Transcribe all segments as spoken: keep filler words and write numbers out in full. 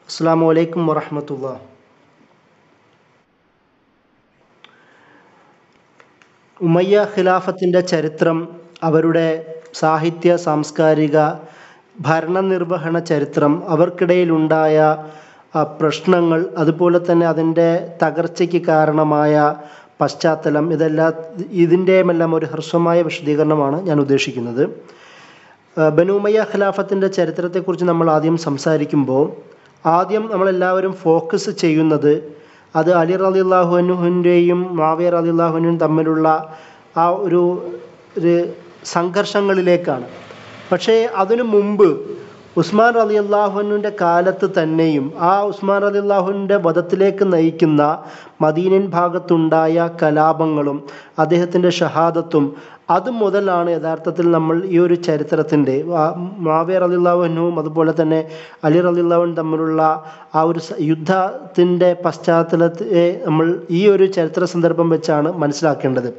അസ്സലാമു അലൈക്കും വറഹ്മത്തുള്ളാഹി. ഉമയ്യ ഖിലാഫത്തിൻ്റെ ചരിത്രം, അവരുടെ സാഹിത്യ സാംസ്കാരിക ഭരണനിർവഹണ ചരിത്രം, അവർക്കിടയിലുണ്ടായ പ്രശ്നങ്ങൾ, അതുപോലെ തന്നെ അതിൻ്റെ തകർച്ചയ്ക്ക് കാരണമായ പശ്ചാത്തലം, ഇതെല്ലാം ഇതിൻ്റെയുമെല്ലാം ഒരു ഹ്രസ്വമായ വിശദീകരണമാണ് ഞാൻ ഉദ്ദേശിക്കുന്നത്. ബനു ഉമയ്യ ഖിലാഫത്തിൻ്റെ ചരിത്രത്തെക്കുറിച്ച് നമ്മൾ ആദ്യം സംസാരിക്കുമ്പോൾ ആദ്യം നമ്മളെല്ലാവരും ഫോക്കസ് ചെയ്യുന്നത് അത് അലി റളിയല്ലാഹു അൻഹുവിൻ്റെയും മുആവിയ റളിയല്ലാഹു അൻഹുവും തമ്മിലുള്ള ആ ഒരു ഒരു സംഘർഷങ്ങളിലേക്കാണ്. പക്ഷേ അതിനു മുമ്പ് ഉസ്മാൻ റളിയല്ലാഹു അൻഹുവിൻ്റെ കാലത്ത് തന്നെയും ആ ഉസ്മാൻ റളിയല്ലാഹുവിൻ്റെ വധത്തിലേക്ക് നയിക്കുന്ന മദീനൻ ഭാഗത്തുണ്ടായ കലാപങ്ങളും അദ്ദേഹത്തിൻ്റെ ഷഹാദത്തും അത് മുതലാണ് യഥാർത്ഥത്തിൽ നമ്മൾ ഈ ഒരു ചരിത്രത്തിൻ്റെ മുആവിയ റളിയല്ലാഹു അൻഹുവും അതുപോലെ തന്നെ അലി റളിയല്ലാഹു അൻഹുവും തമ്മിലുള്ള ആ ഒരു യുദ്ധത്തിൻ്റെ പശ്ചാത്തലത്തെ നമ്മൾ ഈ ഒരു ചരിത്ര സന്ദർഭം വെച്ചാണ് മനസ്സിലാക്കേണ്ടത്.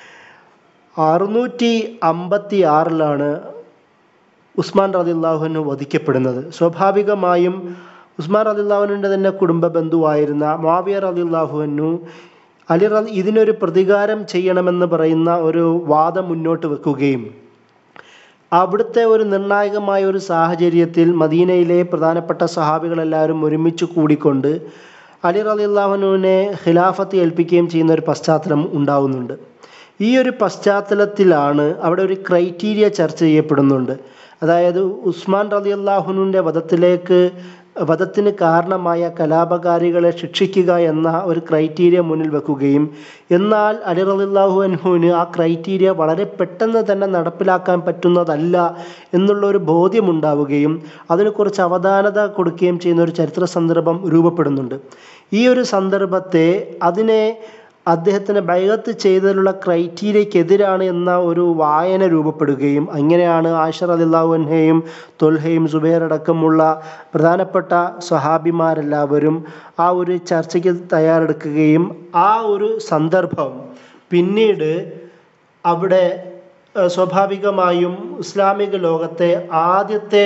അറുന്നൂറ്റി അമ്പത്തി ആറിലാണ് ഉസ്മാൻ റളിയല്ലാഹു അൻഹു വധിക്കപ്പെടുന്നത്. സ്വാഭാവികമായും ഉസ്മാൻ റളിയല്ലാഹു അൻഹുവിൻ്റെ തന്നെ കുടുംബ ബന്ധുവായിരുന്ന മുആവിയ റളിയല്ലാഹു അൻഹു അലി റളി ഇതിനൊരു പ്രതികാരം ചെയ്യണമെന്ന് പറയുന്ന ഒരു വാദം മുന്നോട്ട് വെക്കുകയും അവിടുത്തെ ഒരു നിർണായകമായ ഒരു സാഹചര്യത്തിൽ മദീനയിലെ പ്രധാനപ്പെട്ട സഹാബികളെല്ലാവരും ഒരുമിച്ച് കൂടിക്കൊണ്ട് അലി റളിയല്ലാഹു അൻഹുവിനെ ഖിലാഫത്ത് ഏൽപ്പിക്കുകയും ചെയ്യുന്ന ഒരു പശ്ചാത്തലം ഉണ്ടാവുന്നുണ്ട്. ഈ ഒരു പശ്ചാത്തലത്തിലാണ് അവിടെ ഒരു ക്രൈറ്റീരിയ ചർച്ച ചെയ്യപ്പെടുന്നുണ്ട്. അതായത് ഉസ്മാൻ റളിയല്ലാഹു അൻഹുവിൻ്റെ വധത്തിലേക്ക് വധത്തിന് കാരണമായ കലാപകാരികളെ ശിക്ഷിക്കുക എന്ന ഒരു ക്രൈറ്റീരിയ മുന്നിൽ വെക്കുകയും എന്നാൽ അലി റളിയല്ലാഹു അൻഹുവിന് ആ ക്രൈറ്റീരിയ വളരെ പെട്ടെന്ന് തന്നെ നടപ്പിലാക്കാൻ പറ്റുന്നതല്ല എന്നുള്ളൊരു ബോധ്യമുണ്ടാവുകയും അതിന് കുറച്ച് അവധാനത കൊടുക്കുകയും ചെയ്യുന്ന ഒരു ചരിത്ര സന്ദർഭം രൂപപ്പെടുന്നുണ്ട്. ഈ ഒരു സന്ദർഭത്തെ അതിനെ അദ്ദേഹത്തിന് ബൈഅത്ത് ചെയ്തതിലുള്ള ക്രൈറ്റീരിയക്കെതിരാണ് എന്ന ഒരു വായന രൂപപ്പെടുകയും അങ്ങനെയാണ് ആയിഷ റളിയല്ലാഹു അൻഹയും ത്വൽഹയും സുബൈർ അടക്കമുള്ള പ്രധാനപ്പെട്ട സ്വഹാബിമാരെല്ലാവരും ആ ഒരു ചർച്ചയ്ക്ക് തയ്യാറെടുക്കുകയും ആ ഒരു സന്ദർഭം പിന്നീട് അവിടെ സ്വാഭാവികമായും ഇസ്ലാമിക ലോകത്തെ ആദ്യത്തെ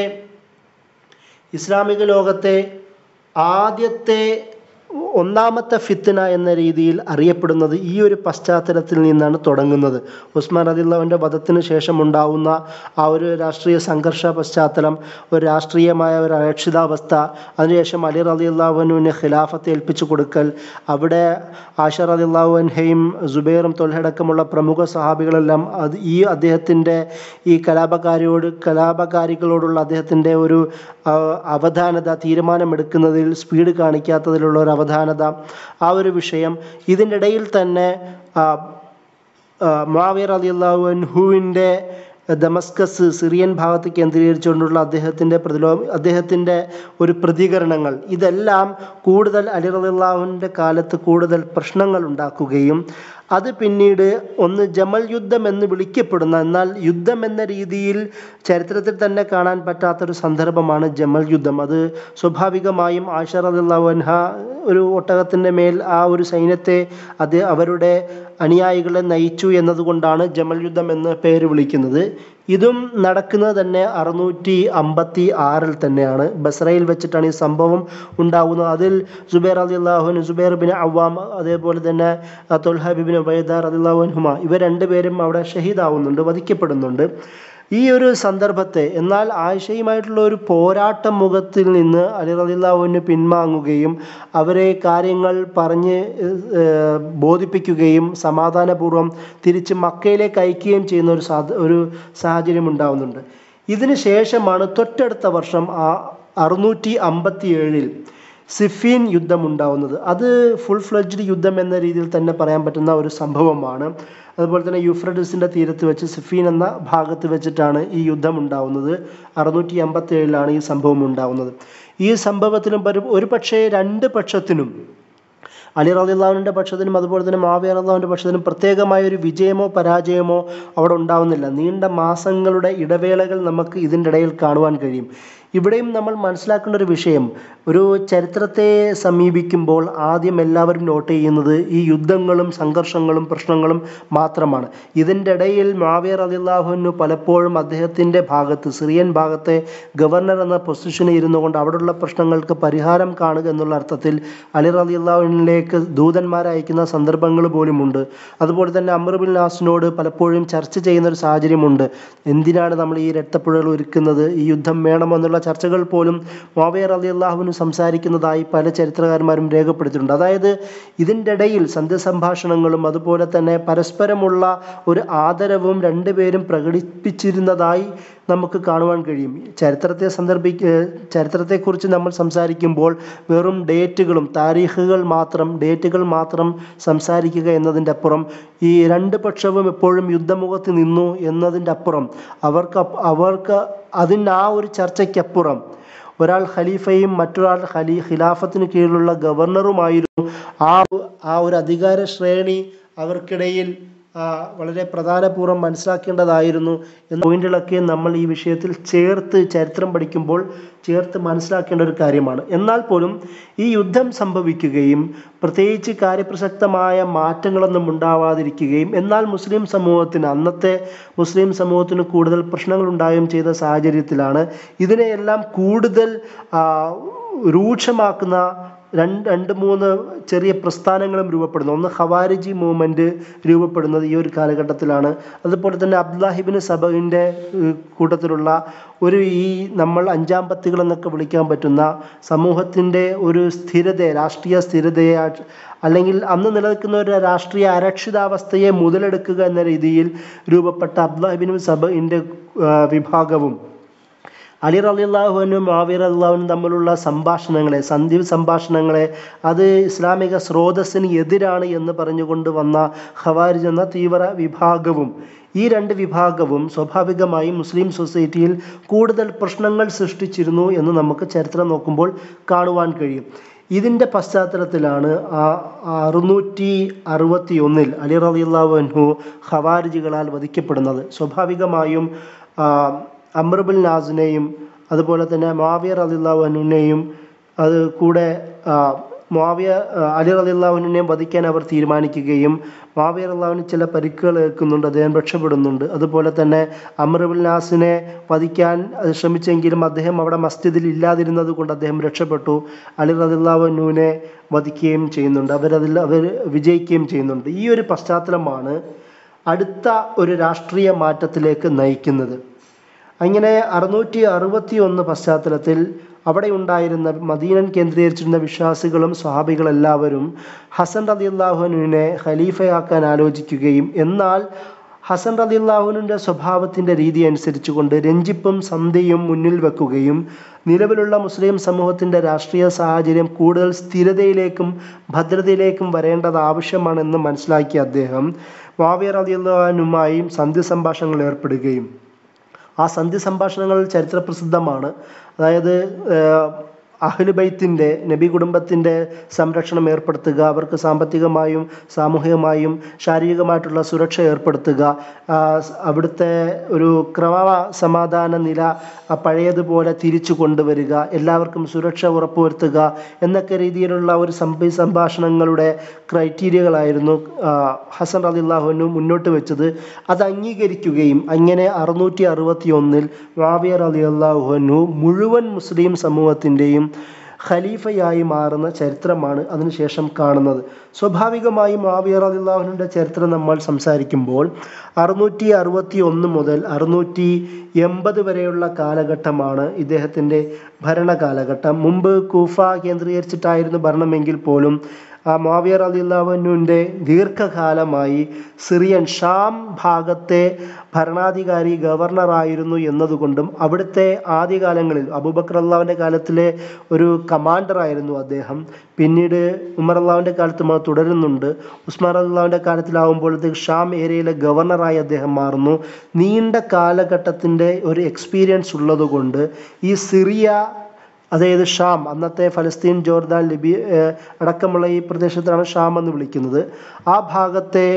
ഇസ്ലാമിക ലോകത്തെ ആദ്യത്തെ ഒന്നാമത്തെ ഫിത്ന എന്ന രീതിയിൽ അറിയപ്പെടുന്നത് ഈ ഒരു പശ്ചാത്തലത്തിൽ നിന്നാണ് തുടങ്ങുന്നത്. ഉസ്മാൻ റളിയല്ലാഹുവിൻ്റെ വധത്തിന് ശേഷം ഉണ്ടാവുന്ന ആ ഒരു രാഷ്ട്രീയ സംഘർഷ പശ്ചാത്തലം, ഒരു രാഷ്ട്രീയമായ ഒരു അരക്ഷിതാവസ്ഥ, അതിനുശേഷം അലി റളിയല്ലാഹു അൻഹുവിനെ ഖിലാഫത്ത് ഏൽപ്പിച്ചു കൊടുക്കൽ, അവിടെ ആയിഷ റളിയല്ലാഹു അൻഹയും സുബൈറും ത്വൽഹയടക്കമുള്ള പ്രമുഖ സഹാബികളെല്ലാം അത് ഈ അദ്ദേഹത്തിൻ്റെ ഈ കലാപകാരിയോട് കലാപകാരികളോടുള്ള അദ്ദേഹത്തിൻ്റെ ഒരു അവധാനത, തീരുമാനമെടുക്കുന്നതിൽ സ്പീഡ് കാണിക്കാത്തതിലുള്ള ഒരു അവധാനത, ആ ഒരു വിഷയം. ഇതിൻ്റെ ഇടയിൽ തന്നെ മുആവിയ റളിയല്ലാഹു അൻഹുവിൻ്റെ ദമസ്കസ് സിറിയൻ ഭാഗത്ത് കേന്ദ്രീകരിച്ചുകൊണ്ടുള്ള അദ്ദേഹത്തിൻ്റെ പ്രതിലോ അദ്ദേഹത്തിൻ്റെ ഒരു പ്രതികരണങ്ങൾ, ഇതെല്ലാം കൂടുതൽ അലി റളിയല്ലാഹുവിൻ്റെ കാലത്ത് കൂടുതൽ പ്രശ്നങ്ങൾ ഉണ്ടാക്കുകയും അത് പിന്നീട് ഒന്ന് ജമൽ യുദ്ധം എന്ന് വിളിക്കപ്പെടുന്ന, എന്നാൽ യുദ്ധം എന്ന രീതിയിൽ ചരിത്രത്തിൽ തന്നെ കാണാൻ പറ്റാത്തൊരു സന്ദർഭമാണ് ജമൽ യുദ്ധം. അത് സ്വാഭാവികമായും ആയിഷ റളിയല്ലാഹു അൻഹ ഒരു ഒട്ടകത്തിൻ്റെ മേൽ ആ ഒരു സൈന്യത്തെ അത് അവരുടെ അനുയായികളെ നയിച്ചു എന്നതുകൊണ്ടാണ് ജമൽ യുദ്ധം എന്ന് പേര് വിളിക്കുന്നത്. ഇതും നടക്കുന്നത് തന്നെ അറുന്നൂറ്റി അമ്പത്തി ആറിൽ തന്നെയാണ്. ബസ്രയിൽ വെച്ചിട്ടാണ് ഈ സംഭവം ഉണ്ടാകുന്നത്. അതിൽ സുബൈർ റളിയല്ലാഹു അൻഹു, സുബൈർ ബിൻ അവ്വാം, അതേപോലെ തന്നെ ത്വൽഹ ബിൻ ഉബൈദ റളിയല്ലാഹു അൻഹുമ, ഇവർ രണ്ടുപേരും അവിടെ ഷഹീദാവുന്നുണ്ട്, വധിക്കപ്പെടുന്നുണ്ട്. ഈ ഒരു സന്ദർഭത്തെ എന്നാൽ ആയിഷയുമായിട്ടുള്ള ഒരു പോരാട്ട മുഖത്തിൽ നിന്ന് അലി റളിയല്ലാഹു അൻഹു പിന്മാങ്ങുകയും അവരെ കാര്യങ്ങൾ പറഞ്ഞ് ബോധിപ്പിക്കുകയും സമാധാനപൂർവ്വം തിരിച്ച് മക്കയിലേക്ക് അയക്കുകയും ചെയ്യുന്ന ഒരു സാ ഒരു സാഹചര്യം ഉണ്ടാകുന്നുണ്ട്. ഇതിന് ശേഷമാണ് തൊട്ടടുത്ത വർഷം ആ അറുന്നൂറ്റി അമ്പത്തി ഏഴിൽ സിഫീൻ യുദ്ധം ഉണ്ടാവുന്നത്. അത് ഫുൾ ഫ്ലെഡ്ജ്ഡ് യുദ്ധം എന്ന രീതിയിൽ തന്നെ പറയാൻ പറ്റുന്ന ഒരു സംഭവമാണ്. അതുപോലെ തന്നെ യൂഫ്രട്ടീസിൻ്റെ തീരത്ത് വെച്ച് സിഫീൻ എന്ന ഭാഗത്ത് വെച്ചിട്ടാണ് ഈ യുദ്ധം ഉണ്ടാവുന്നത്. അറുന്നൂറ്റി അമ്പത്തി ഏഴിലാണ് ഈ സംഭവം ഉണ്ടാവുന്നത്. ഈ സംഭവത്തിനും ഒരു പക്ഷേ രണ്ട് പക്ഷത്തിനും, അലി റളിയല്ലാഹുവിൻ്റെ പക്ഷത്തിനും അതുപോലെ തന്നെ മുആവിയ റളിയല്ലാഹുവിൻ്റെ പക്ഷത്തിനും പ്രത്യേകമായ ഒരു വിജയമോ പരാജയമോ അവിടെ ഉണ്ടാവുന്നില്ല. നീണ്ട മാസങ്ങളുടെ ഇടവേളകൾ നമുക്ക് ഇതിൻ്റെ ഇടയിൽ കാണുവാൻ കഴിയും. ഇവിടെയും നമ്മൾ മനസ്സിലാക്കേണ്ട ഒരു വിഷയം, ഒരു ചരിത്രത്തെ സമീപിക്കുമ്പോൾ ആദ്യം എല്ലാവരും നോട്ട് ചെയ്യുന്നത് ഈ യുദ്ധങ്ങളും സംഘർഷങ്ങളും പ്രശ്നങ്ങളും മാത്രമാണ്. ഇതിൻ്റെ ഇടയിൽ മുആവിയ റളിയല്ലാഹു അൻഹു പലപ്പോഴും അദ്ദേഹത്തിൻ്റെ ഭാഗത്ത്, സിറിയൻ ഭാഗത്തെ ഗവർണർ എന്ന പൊസിഷനിൽ ഇരുന്നു കൊണ്ട് അവിടെയുള്ള പ്രശ്നങ്ങൾക്ക് പരിഹാരം കാണുക എന്നുള്ള അർത്ഥത്തിൽ അലി റളിയല്ലാഹു അൻഹുവിലേക്ക് ദൂതന്മാരെ അയക്കുന്ന സന്ദർഭങ്ങൾ പോലുമുണ്ട്. അതുപോലെ തന്നെ അംർ ബിൻ ആസിനോട് പലപ്പോഴും ചർച്ച ചെയ്യുന്ന ഒരു സാഹചര്യമുണ്ട്. എന്തിനാണ് നമ്മൾ ഈ രക്തപ്പുഴകൾ ഒരുക്കുന്നത്, ഈ യുദ്ധം വേണമോ എന്നുള്ള ചർച്ചകൾ പോലും മുആവിയ റളിയല്ലാഹു അൻഹു സംസാരിക്കുന്നതായി പല ചരിത്രകാരന്മാരും രേഖപ്പെടുത്തിയിട്ടുണ്ട്. അതായത് ഇതിൻ്റെ ഇടയിൽ സന്ധ്യസംഭാഷണങ്ങളും അതുപോലെ തന്നെ പരസ്പരമുള്ള ഒരു ആദരവും രണ്ടുപേരും പ്രകടിപ്പിച്ചിരുന്നതായി നമുക്ക് കാണുവാൻ കഴിയും. ചരിത്രത്തെ സന്ദർഭിക്ക ചരിത്രത്തെക്കുറിച്ച് നമ്മൾ സംസാരിക്കുമ്പോൾ വെറും ഡേറ്റുകളും താരീഖുകൾ മാത്രം ഡേറ്റുകൾ മാത്രം സംസാരിക്കുക എന്നതിൻ്റെ അപ്പുറം ഈ രണ്ട് പക്ഷവും എപ്പോഴും യുദ്ധമുഖത്ത് നിന്നു എന്നതിൻ്റെ അപ്പുറം അവർക്ക് അവർക്ക് അതിന് ആ ഒരു ചർച്ചയ്ക്കപ്പുറം ഒരാൾ ഖലീഫയും മറ്റൊരാൾ ഖലീ ഖിലാഫത്തിന് കീഴിലുള്ള ഗവർണറുമായിരുന്നു. ആ ആ ഒരു അധികാര ശ്രേണി അവർക്കിടയിൽ വളരെ പ്രധാനപൂർവ്വം മനസ്സിലാക്കേണ്ടതായിരുന്നു എന്ന പോയിന്റുകളൊക്കെ നമ്മൾ ഈ വിഷയത്തിൽ ചേർത്ത് ചരിത്രം പഠിക്കുമ്പോൾ ചേർത്ത് മനസ്സിലാക്കേണ്ട ഒരു കാര്യമാണ്. എന്നാൽ പോലും ഈ യുദ്ധം സംഭവിക്കുകയും പ്രത്യേകിച്ച് കാര്യപ്രസക്തമായ മാറ്റങ്ങളൊന്നും ഉണ്ടാവാതിരിക്കുകയും എന്നാൽ മുസ്ലിം സമൂഹത്തിന് അന്നത്തെ മുസ്ലിം സമൂഹത്തിന് കൂടുതൽ പ്രശ്നങ്ങൾ ഉണ്ടാവുകയും ചെയ്ത സാഹചര്യത്തിലാണ് ഇതിനെയെല്ലാം കൂടുതൽ രൂക്ഷമാക്കുന്ന രണ്ട് രണ്ട് മൂന്ന് ചെറിയ പ്രസ്ഥാനങ്ങളും രൂപപ്പെടുന്നു. ഒന്ന് ഖവാരിജി മൂവ്മെൻറ്റ് രൂപപ്പെടുന്നത് ഈ ഒരു കാലഘട്ടത്തിലാണ്. അതുപോലെ തന്നെ അബ്ദുല്ലാഹി ഇബ്നു സബഇൻ്റെ കൂട്ടത്തിലുള്ള ഒരു ഈ നമ്മൾ അഞ്ചാം പത്തികൾ എന്നൊക്കെ വിളിക്കാൻ പറ്റുന്ന സമൂഹത്തിൻ്റെ ഒരു സ്ഥിരതയെ, രാഷ്ട്രീയ സ്ഥിരതയെ അല്ലെങ്കിൽ അന്ന് നിലനിൽക്കുന്ന ഒരു രാഷ്ട്രീയ അരക്ഷിതാവസ്ഥയെ മുതലെടുക്കുക എന്ന രീതിയിൽ രൂപപ്പെട്ട അബ്ദുല്ലാഹി ഇബ്നു സബഇൻ്റെ വിഭാഗവും അലി റളിയല്ലാഹു അൻഹു മുആവിയ റളിയല്ലാഹു അൻഹു തമ്മിലുള്ള സംഭാഷണങ്ങളെ, സന്ധി സംഭാഷണങ്ങളെ അത് ഇസ്ലാമിക സ്രോതസ്സിന് എതിരാണ് എന്ന് പറഞ്ഞുകൊണ്ട് വന്ന ഖവാരിജ് എന്ന തീവ്ര വിഭാഗവും ഈ രണ്ട് വിഭാഗവും സ്വാഭാവികമായും മുസ്ലിം സൊസൈറ്റിയിൽ കൂടുതൽ പ്രശ്നങ്ങൾ സൃഷ്ടിച്ചിരുന്നു എന്ന് നമുക്ക് ചരിത്രം നോക്കുമ്പോൾ കാണുവാൻ കഴിയും. ഇതിൻ്റെ പശ്ചാത്തലത്തിലാണ് ആ അറുന്നൂറ്റി അറുപത്തി ഒന്നിൽ അലി റളിയല്ലാഹു അൻഹു ഖവാരിജികളാൽ വധിക്കപ്പെടുന്നത്. സ്വാഭാവികമായും അംർ ബിൻ ആസിനെയും അതുപോലെ തന്നെ മുആവിയ റളിയല്ലാഹു അൻഹുവിനെയും അത് കൂടെ മുആവിയ അലി റളിയല്ലാഹു അൻഹുവിനെയും വധിക്കാൻ അവർ തീരുമാനിക്കുകയും മുആവിയ റളിയല്ലാഹു അൻഹു ചില പരിക്കുകൾ ഏൽക്കുന്നുണ്ട്, അദ്ദേഹം രക്ഷപ്പെടുന്നുണ്ട്. അതുപോലെ തന്നെ അംർ ബിൻ ആസിനെ വധിക്കാൻ ശ്രമിച്ചെങ്കിലും അദ്ദേഹം അവിടെ മസ്ജിദിൽ ഇല്ലാതിരുന്നത് കൊണ്ട് അദ്ദേഹം രക്ഷപ്പെട്ടു. അലി റളിയല്ലാഹു അൻഹുവിനെ വധിക്കുകയും ചെയ്യുന്നുണ്ട്, അവരതിൽ അവർ വിജയിക്കുകയും ചെയ്യുന്നുണ്ട്. ഈ ഒരു പശ്ചാത്തലമാണ് അടുത്ത ഒരു രാഷ്ട്രീയ മാറ്റത്തിലേക്ക് നയിക്കുന്നത്. അങ്ങനെ അറുന്നൂറ്റി അറുപത്തി ഒന്ന് പശ്ചാത്തലത്തിൽ അവിടെ ഉണ്ടായിരുന്ന മദീനൻ കേന്ദ്രീകരിച്ചിരുന്ന വിശ്വാസികളും സ്വഹാബികളെല്ലാവരും ഹസൻ റളിയല്ലാഹു അൻഹുവിനെ ഖലീഫയാക്കാൻ ആലോചിക്കുകയും എന്നാൽ ഹസൻ റളിയല്ലാഹു അൻഹുവിൻ്റെ സ്വഭാവത്തിൻ്റെ രീതി അനുസരിച്ചുകൊണ്ട് രഞ്ജിപ്പും സന്ധിയും മുന്നിൽ വെക്കുകയും നിലവിലുള്ള മുസ്ലിം സമൂഹത്തിൻ്റെ രാഷ്ട്രീയ സാഹചര്യം കൂടുതൽ സ്ഥിരതയിലേക്കും ഭദ്രതയിലേക്കും വരേണ്ടത് ആവശ്യമാണെന്ന് മനസ്സിലാക്കിയ അദ്ദേഹം മുആവിയ റളിയല്ലാഹു അൻഹുവുമായും സന്ധി സംഭാഷണങ്ങൾ ഏർപ്പെടുകയും ആ സന്ധി സംഭാഷണങ്ങൾ ചരിത്രപ്രസിദ്ധമാണ്. അതായത് അഹ്ലു ബൈത്തിൻ്റെ നബി കുടുംബത്തിൻ്റെ സംരക്ഷണം ഏർപ്പെടുത്തുക, അവർക്ക് സാമ്പത്തികമായും സാമൂഹികമായും ശാരീരികമായിട്ടുള്ള സുരക്ഷ ഏർപ്പെടുത്തുക, അവിടുത്തെ ഒരു ക്രമ സമാധാന നില പഴയതുപോലെ തിരിച്ചു കൊണ്ടുവരിക, എല്ലാവർക്കും സുരക്ഷ ഉറപ്പുവരുത്തുക എന്നൊക്കെ രീതിയിലുള്ള ഒരു സംഭി സംഭാഷണങ്ങളുടെ ക്രൈറ്റീരിയകളായിരുന്നു ഹസൻ റളിയല്ലാഹു അൻഹു മുന്നോട്ട് വെച്ചത്. അത് അംഗീകരിക്കുകയും അങ്ങനെ അറുന്നൂറ്റി അറുപത്തി ഒന്നിൽ മുആവിയ റളിയല്ലാഹു അൻഹു മുഴുവൻ മുസ്ലിം സമൂഹത്തിൻ്റെയും ഖലീഫയായി മാറുന്ന ചരിത്രമാണ് അതിനുശേഷം കാണുന്നത്. സ്വാഭാവികമായും മുആവിയ റളിയല്ലാഹു അൻഹുവിൻ്റെ ചരിത്രം നമ്മൾ സംസാരിക്കുമ്പോൾ അറുന്നൂറ്റി അറുപത്തി ഒന്ന് മുതൽ അറുന്നൂറ്റി എൺപത് വരെയുള്ള കാലഘട്ടമാണ് ഇദ്ദേഹത്തിൻ്റെ ഭരണകാലഘട്ടം. മുമ്പ് കൂഫ കേന്ദ്രീകരിച്ചിട്ടായിരുന്നു ഭരണമെങ്കിൽ പോലും മുആവിയ റളിയല്ലാഹു അൻഹുവിൻ്റെ ദീർഘകാലമായി സിറിയൻ ഷാം ഭാഗത്തെ ഭരണാധികാരി ഗവർണറായിരുന്നു എന്നതുകൊണ്ടും അവിടുത്തെ ആദ്യകാലങ്ങളിൽ അബൂബക്കർ റളിയല്ലാഹുവിൻ്റെ കാലത്തിലെ ഒരു കമാൻഡറായിരുന്നു അദ്ദേഹം. പിന്നീട് ഉമർ റളിയല്ലാഹുവിൻ്റെ കാലത്തും അത് തുടരുന്നുണ്ട്. ഉസ്മാൻ റളിയല്ലാഹുവിൻ്റെ കാലത്തിലാവുമ്പോഴത്തേക്ക് ഷാം ഏരിയയിലെ ഗവർണറായി അദ്ദേഹം മാറുന്നു. നീണ്ട കാലഘട്ടത്തിൻ്റെ ഒരു എക്സ്പീരിയൻസ് ഉള്ളതുകൊണ്ട് ഈ സിറിയ, അതായത് ഷാം, അന്നത്തെ ഫലസ്തീൻ, ജോർദാൻ, ലിബിയ അടക്കമുള്ള ഈ പ്രദേശത്താണ് ഷാം എന്ന് വിളിക്കുന്നത്. ആ ഭാഗത്തെ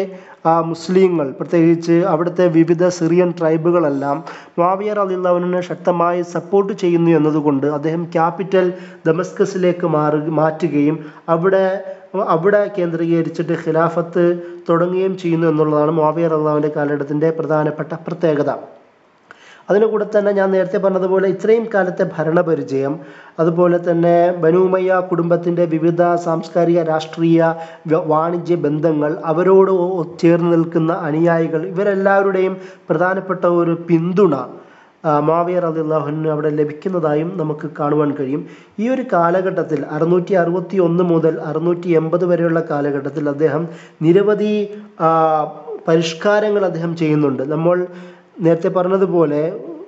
മുസ്ലിങ്ങൾ, പ്രത്യേകിച്ച് അവിടുത്തെ വിവിധ സിറിയൻ ട്രൈബുകളെല്ലാം മുആവിയ റളിയല്ലാഹു അൻഹുവിനെ ശക്തമായി സപ്പോർട്ട് ചെയ്യുന്നു എന്നതുകൊണ്ട് അദ്ദേഹം ക്യാപിറ്റൽ ദമസ്കസിലേക്ക് മാറു മാറ്റുകയും അവിടെ അവിടെ കേന്ദ്രീകരിച്ചിട്ട് ഖിലാഫത്ത് തുടങ്ങുകയും ചെയ്യുന്നു എന്നുള്ളതാണ് മുആവിയ റളിയല്ലാഹുവിൻ്റെ കാലഘട്ടത്തിൻ്റെ പ്രധാനപ്പെട്ട പ്രത്യേകത. അതിന് കൂടെ തന്നെ ഞാൻ നേരത്തെ പറഞ്ഞതുപോലെ ഇത്രയും കാലത്തെ ഭരണപരിചയം, അതുപോലെ തന്നെ ബനൂ ഉമയ്യ കുടുംബത്തിൻ്റെ വിവിധ സാംസ്കാരിക രാഷ്ട്രീയ വാണിജ്യ ബന്ധങ്ങൾ, അവരോട് ചേർന്ന് നിൽക്കുന്ന അനുയായികൾ, ഇവരെല്ലാവരുടെയും പ്രധാനപ്പെട്ട ഒരു പിന്തുണ മുആവിയ റളിയല്ലാഹു അൻഹു അവിടെ ലഭിക്കുന്നതായും നമുക്ക് കാണുവാൻ കഴിയും. ഈ ഒരു കാലഘട്ടത്തിൽ അറുന്നൂറ്റി അറുപത്തി ഒന്ന് മുതൽ അറുന്നൂറ്റി എൺപത് വരെയുള്ള കാലഘട്ടത്തിൽ അദ്ദേഹം നിരവധി പരിഷ്കാരങ്ങൾ അദ്ദേഹം ചെയ്യുന്നുണ്ട്. നമ്മൾ നേരത്തെ പറഞ്ഞതുപോലെ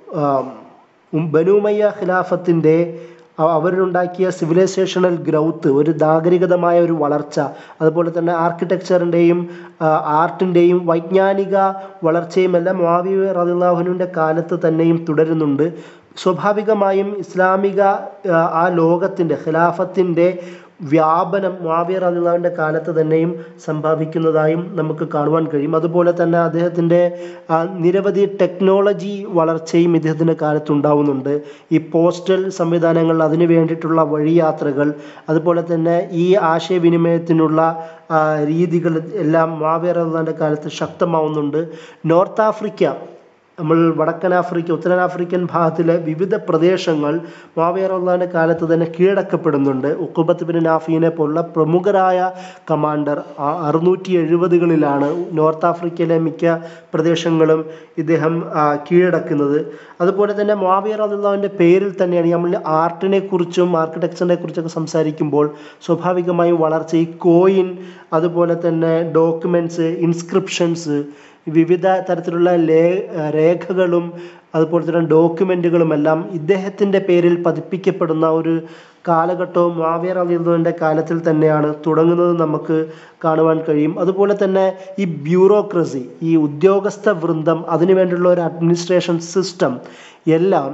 ബനൂ ഉമയ്യ ഖിലാഫത്തിൻ്റെ അവരുണ്ടാക്കിയ സിവിലൈസേഷണൽ ഗ്രൗത്ത്, ഒരു നാഗരികതമായ ഒരു വളർച്ച, അതുപോലെ തന്നെ ആർക്കിടെക്ചറിൻ്റെയും ആർട്ടിൻ്റെയും വൈജ്ഞാനിക വളർച്ചയും എല്ലാം മുആവിയ റളിയല്ലാഹു അൻഹുവിൻ്റെ കാലത്ത് തന്നെയും തുടരുന്നുണ്ട്. സ്വാഭാവികമായും ഇസ്ലാമിക ആ ലോകത്തിൻ്റെ ഖിലാഫത്തിൻ്റെ വ്യാപനം മുആവിയ റളിയല്ലാഹുവിൻ്റെ കാലത്ത് തന്നെയും സംഭവിക്കുന്നതായും നമുക്ക് കാണുവാൻ കഴിയും. അതുപോലെ തന്നെ അദ്ദേഹത്തിൻ്റെ നിരവധി ടെക്നോളജി വളർച്ചയും ഇദ്ദേഹത്തിൻ്റെ കാലത്ത് ഉണ്ടാവുന്നുണ്ട്. ഈ പോസ്റ്റൽ സംവിധാനങ്ങൾ, അതിനു വേണ്ടിയിട്ടുള്ള വഴിയാത്രകൾ, അതുപോലെ തന്നെ ഈ ആശയവിനിമയത്തിനുള്ള രീതികൾ എല്ലാം മുആവിയ റളിയല്ലാഹുവിൻ്റെ കാലത്ത് ശക്തമാവുന്നുണ്ട്. നോർത്ത് ആഫ്രിക്ക, നമ്മൾ വടക്കൻ ആഫ്രിക്ക, ഉത്തരൻ ആഫ്രിക്കൻ ഭാഗത്തിലെ വിവിധ പ്രദേശങ്ങൾ മുആവിയ റളിയല്ലാഹുവിൻ്റെ കാലത്ത് തന്നെ കീഴടക്കപ്പെടുന്നുണ്ട്. ഉഖബത്ത് ബിൻ നാഫിനെ പോലുള്ള പ്രമുഖരായ കമാൻഡർ അറുന്നൂറ്റി എഴുപതുകളിലാണ് നോർത്ത് ആഫ്രിക്കയിലെ മിക്ക പ്രദേശങ്ങളും ഇദ്ദേഹം കീഴടക്കുന്നത്. അതുപോലെ തന്നെ മുആവിയ റളിയല്ലാഹുവിൻ്റെ പേരിൽ തന്നെയാണ് നമ്മൾ ആർട്ടിനെ കുറിച്ചും ആർക്കിടെക്ചറിനെ കുറിച്ചൊക്കെ സംസാരിക്കുമ്പോൾ സ്വാഭാവികമായും വളർച്ച, ഈ കോയിൻ, അതുപോലെ തന്നെ ഡോക്യുമെൻറ്റ്സ്, ഇൻസ്ക്രിപ്ഷൻസ്, വിവിധ തരത്തിലുള്ള ലേ രേഖകളും അതുപോലെ തന്നെ ഡോക്യുമെൻറ്റുകളുമെല്ലാം ഇദ്ദേഹത്തിൻ്റെ പേരിൽ പതിപ്പിക്കപ്പെടുന്ന ഒരു കാലഘട്ടവും മുആവിയ റളിയല്ലാഹുവിൻ്റെ കാലത്തിൽ തന്നെയാണ് തുടങ്ങുന്നത് നമുക്ക് കാണുവാൻ കഴിയും. അതുപോലെ തന്നെ ഈ ബ്യൂറോക്രസി, ഈ ഉദ്യോഗസ്ഥ വൃന്ദം, അതിനുവേണ്ടിയുള്ള ഒരു അഡ്മിനിസ്ട്രേഷൻ സിസ്റ്റം എല്ലാം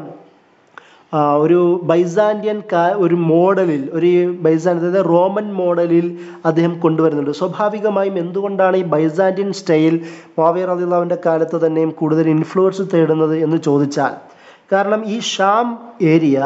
ഒരു ബൈസാൻഡിയൻ കാ ഒരു മോഡലിൽ, ഒരു ബൈസാൻ അതായത് റോമൻ മോഡലിൽ അദ്ദേഹം കൊണ്ടുവരുന്നുണ്ട്. സ്വാഭാവികമായും എന്തുകൊണ്ടാണ് ഈ ബൈസാൻഡിയൻ സ്റ്റൈൽ മുആവിയ റളിയല്ലാഹുവിൻ്റെ കാലത്ത് തന്നെയും കൂടുതൽ ഇൻഫ്ലുവൻസ് തേടുന്നത് എന്ന് ചോദിച്ചാൽ, കാരണം ഈ ഷാം ഏരിയ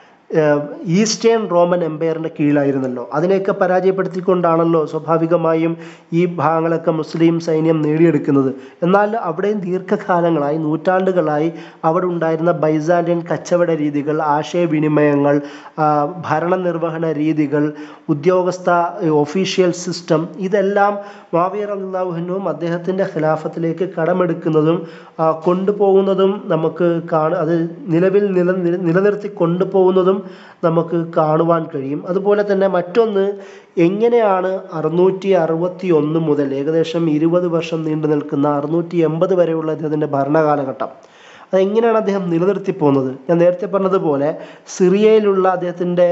ഈസ്റ്റേൺ റോമൻ എംപയറിൻ്റെ കീഴിലായിരുന്നല്ലോ. അതിനെയൊക്കെ പരാജയപ്പെടുത്തിക്കൊണ്ടാണല്ലോ സ്വാഭാവികമായും ഈ ഭാഗങ്ങളൊക്കെ മുസ്ലിം സൈന്യം നേടിയെടുക്കുന്നത്. എന്നാൽ അവിടെയും ദീർഘകാലങ്ങളായി, നൂറ്റാണ്ടുകളായി അവിടെ ഉണ്ടായിരുന്ന ബൈസാൻഡിയൻ കച്ചവട രീതികൾ, ആശയവിനിമയങ്ങൾ, ഭരണനിർവഹണ രീതികൾ, ഉദ്യോഗസ്ഥ ഒഫീഷ്യൽ സിസ്റ്റം, ഇതെല്ലാം മുആവിയ റളിയല്ലാഹു അൻഹുവും അദ്ദേഹത്തിൻ്റെ ഖിലാഫത്തിലേക്ക് കടമെടുക്കുന്നതും കൊണ്ടുപോകുന്നതും നമുക്ക് കാണ അത് നിലവിൽ നില നിലനിർത്തി കൊണ്ടുപോകുന്നതും നമുക്ക് കാണുവാൻ കഴിയും. അതുപോലെ തന്നെ മറ്റൊന്ന്, എങ്ങനെയാണ് അറുന്നൂറ്റി അറുപത്തി ഒന്ന് മുതൽ ഏകദേശം ഇരുപത് വർഷം നീണ്ടു നിൽക്കുന്ന അറുന്നൂറ്റി എൺപത് വരെയുള്ള അദ്ദേഹത്തിൻ്റെ ഭരണകാലഘട്ടം, അതെങ്ങനെയാണ് അദ്ദേഹം നിലനിർത്തി പോകുന്നത്? ഞാൻ നേരത്തെ പറഞ്ഞതുപോലെ സിറിയയിലുള്ള അദ്ദേഹത്തിൻ്റെ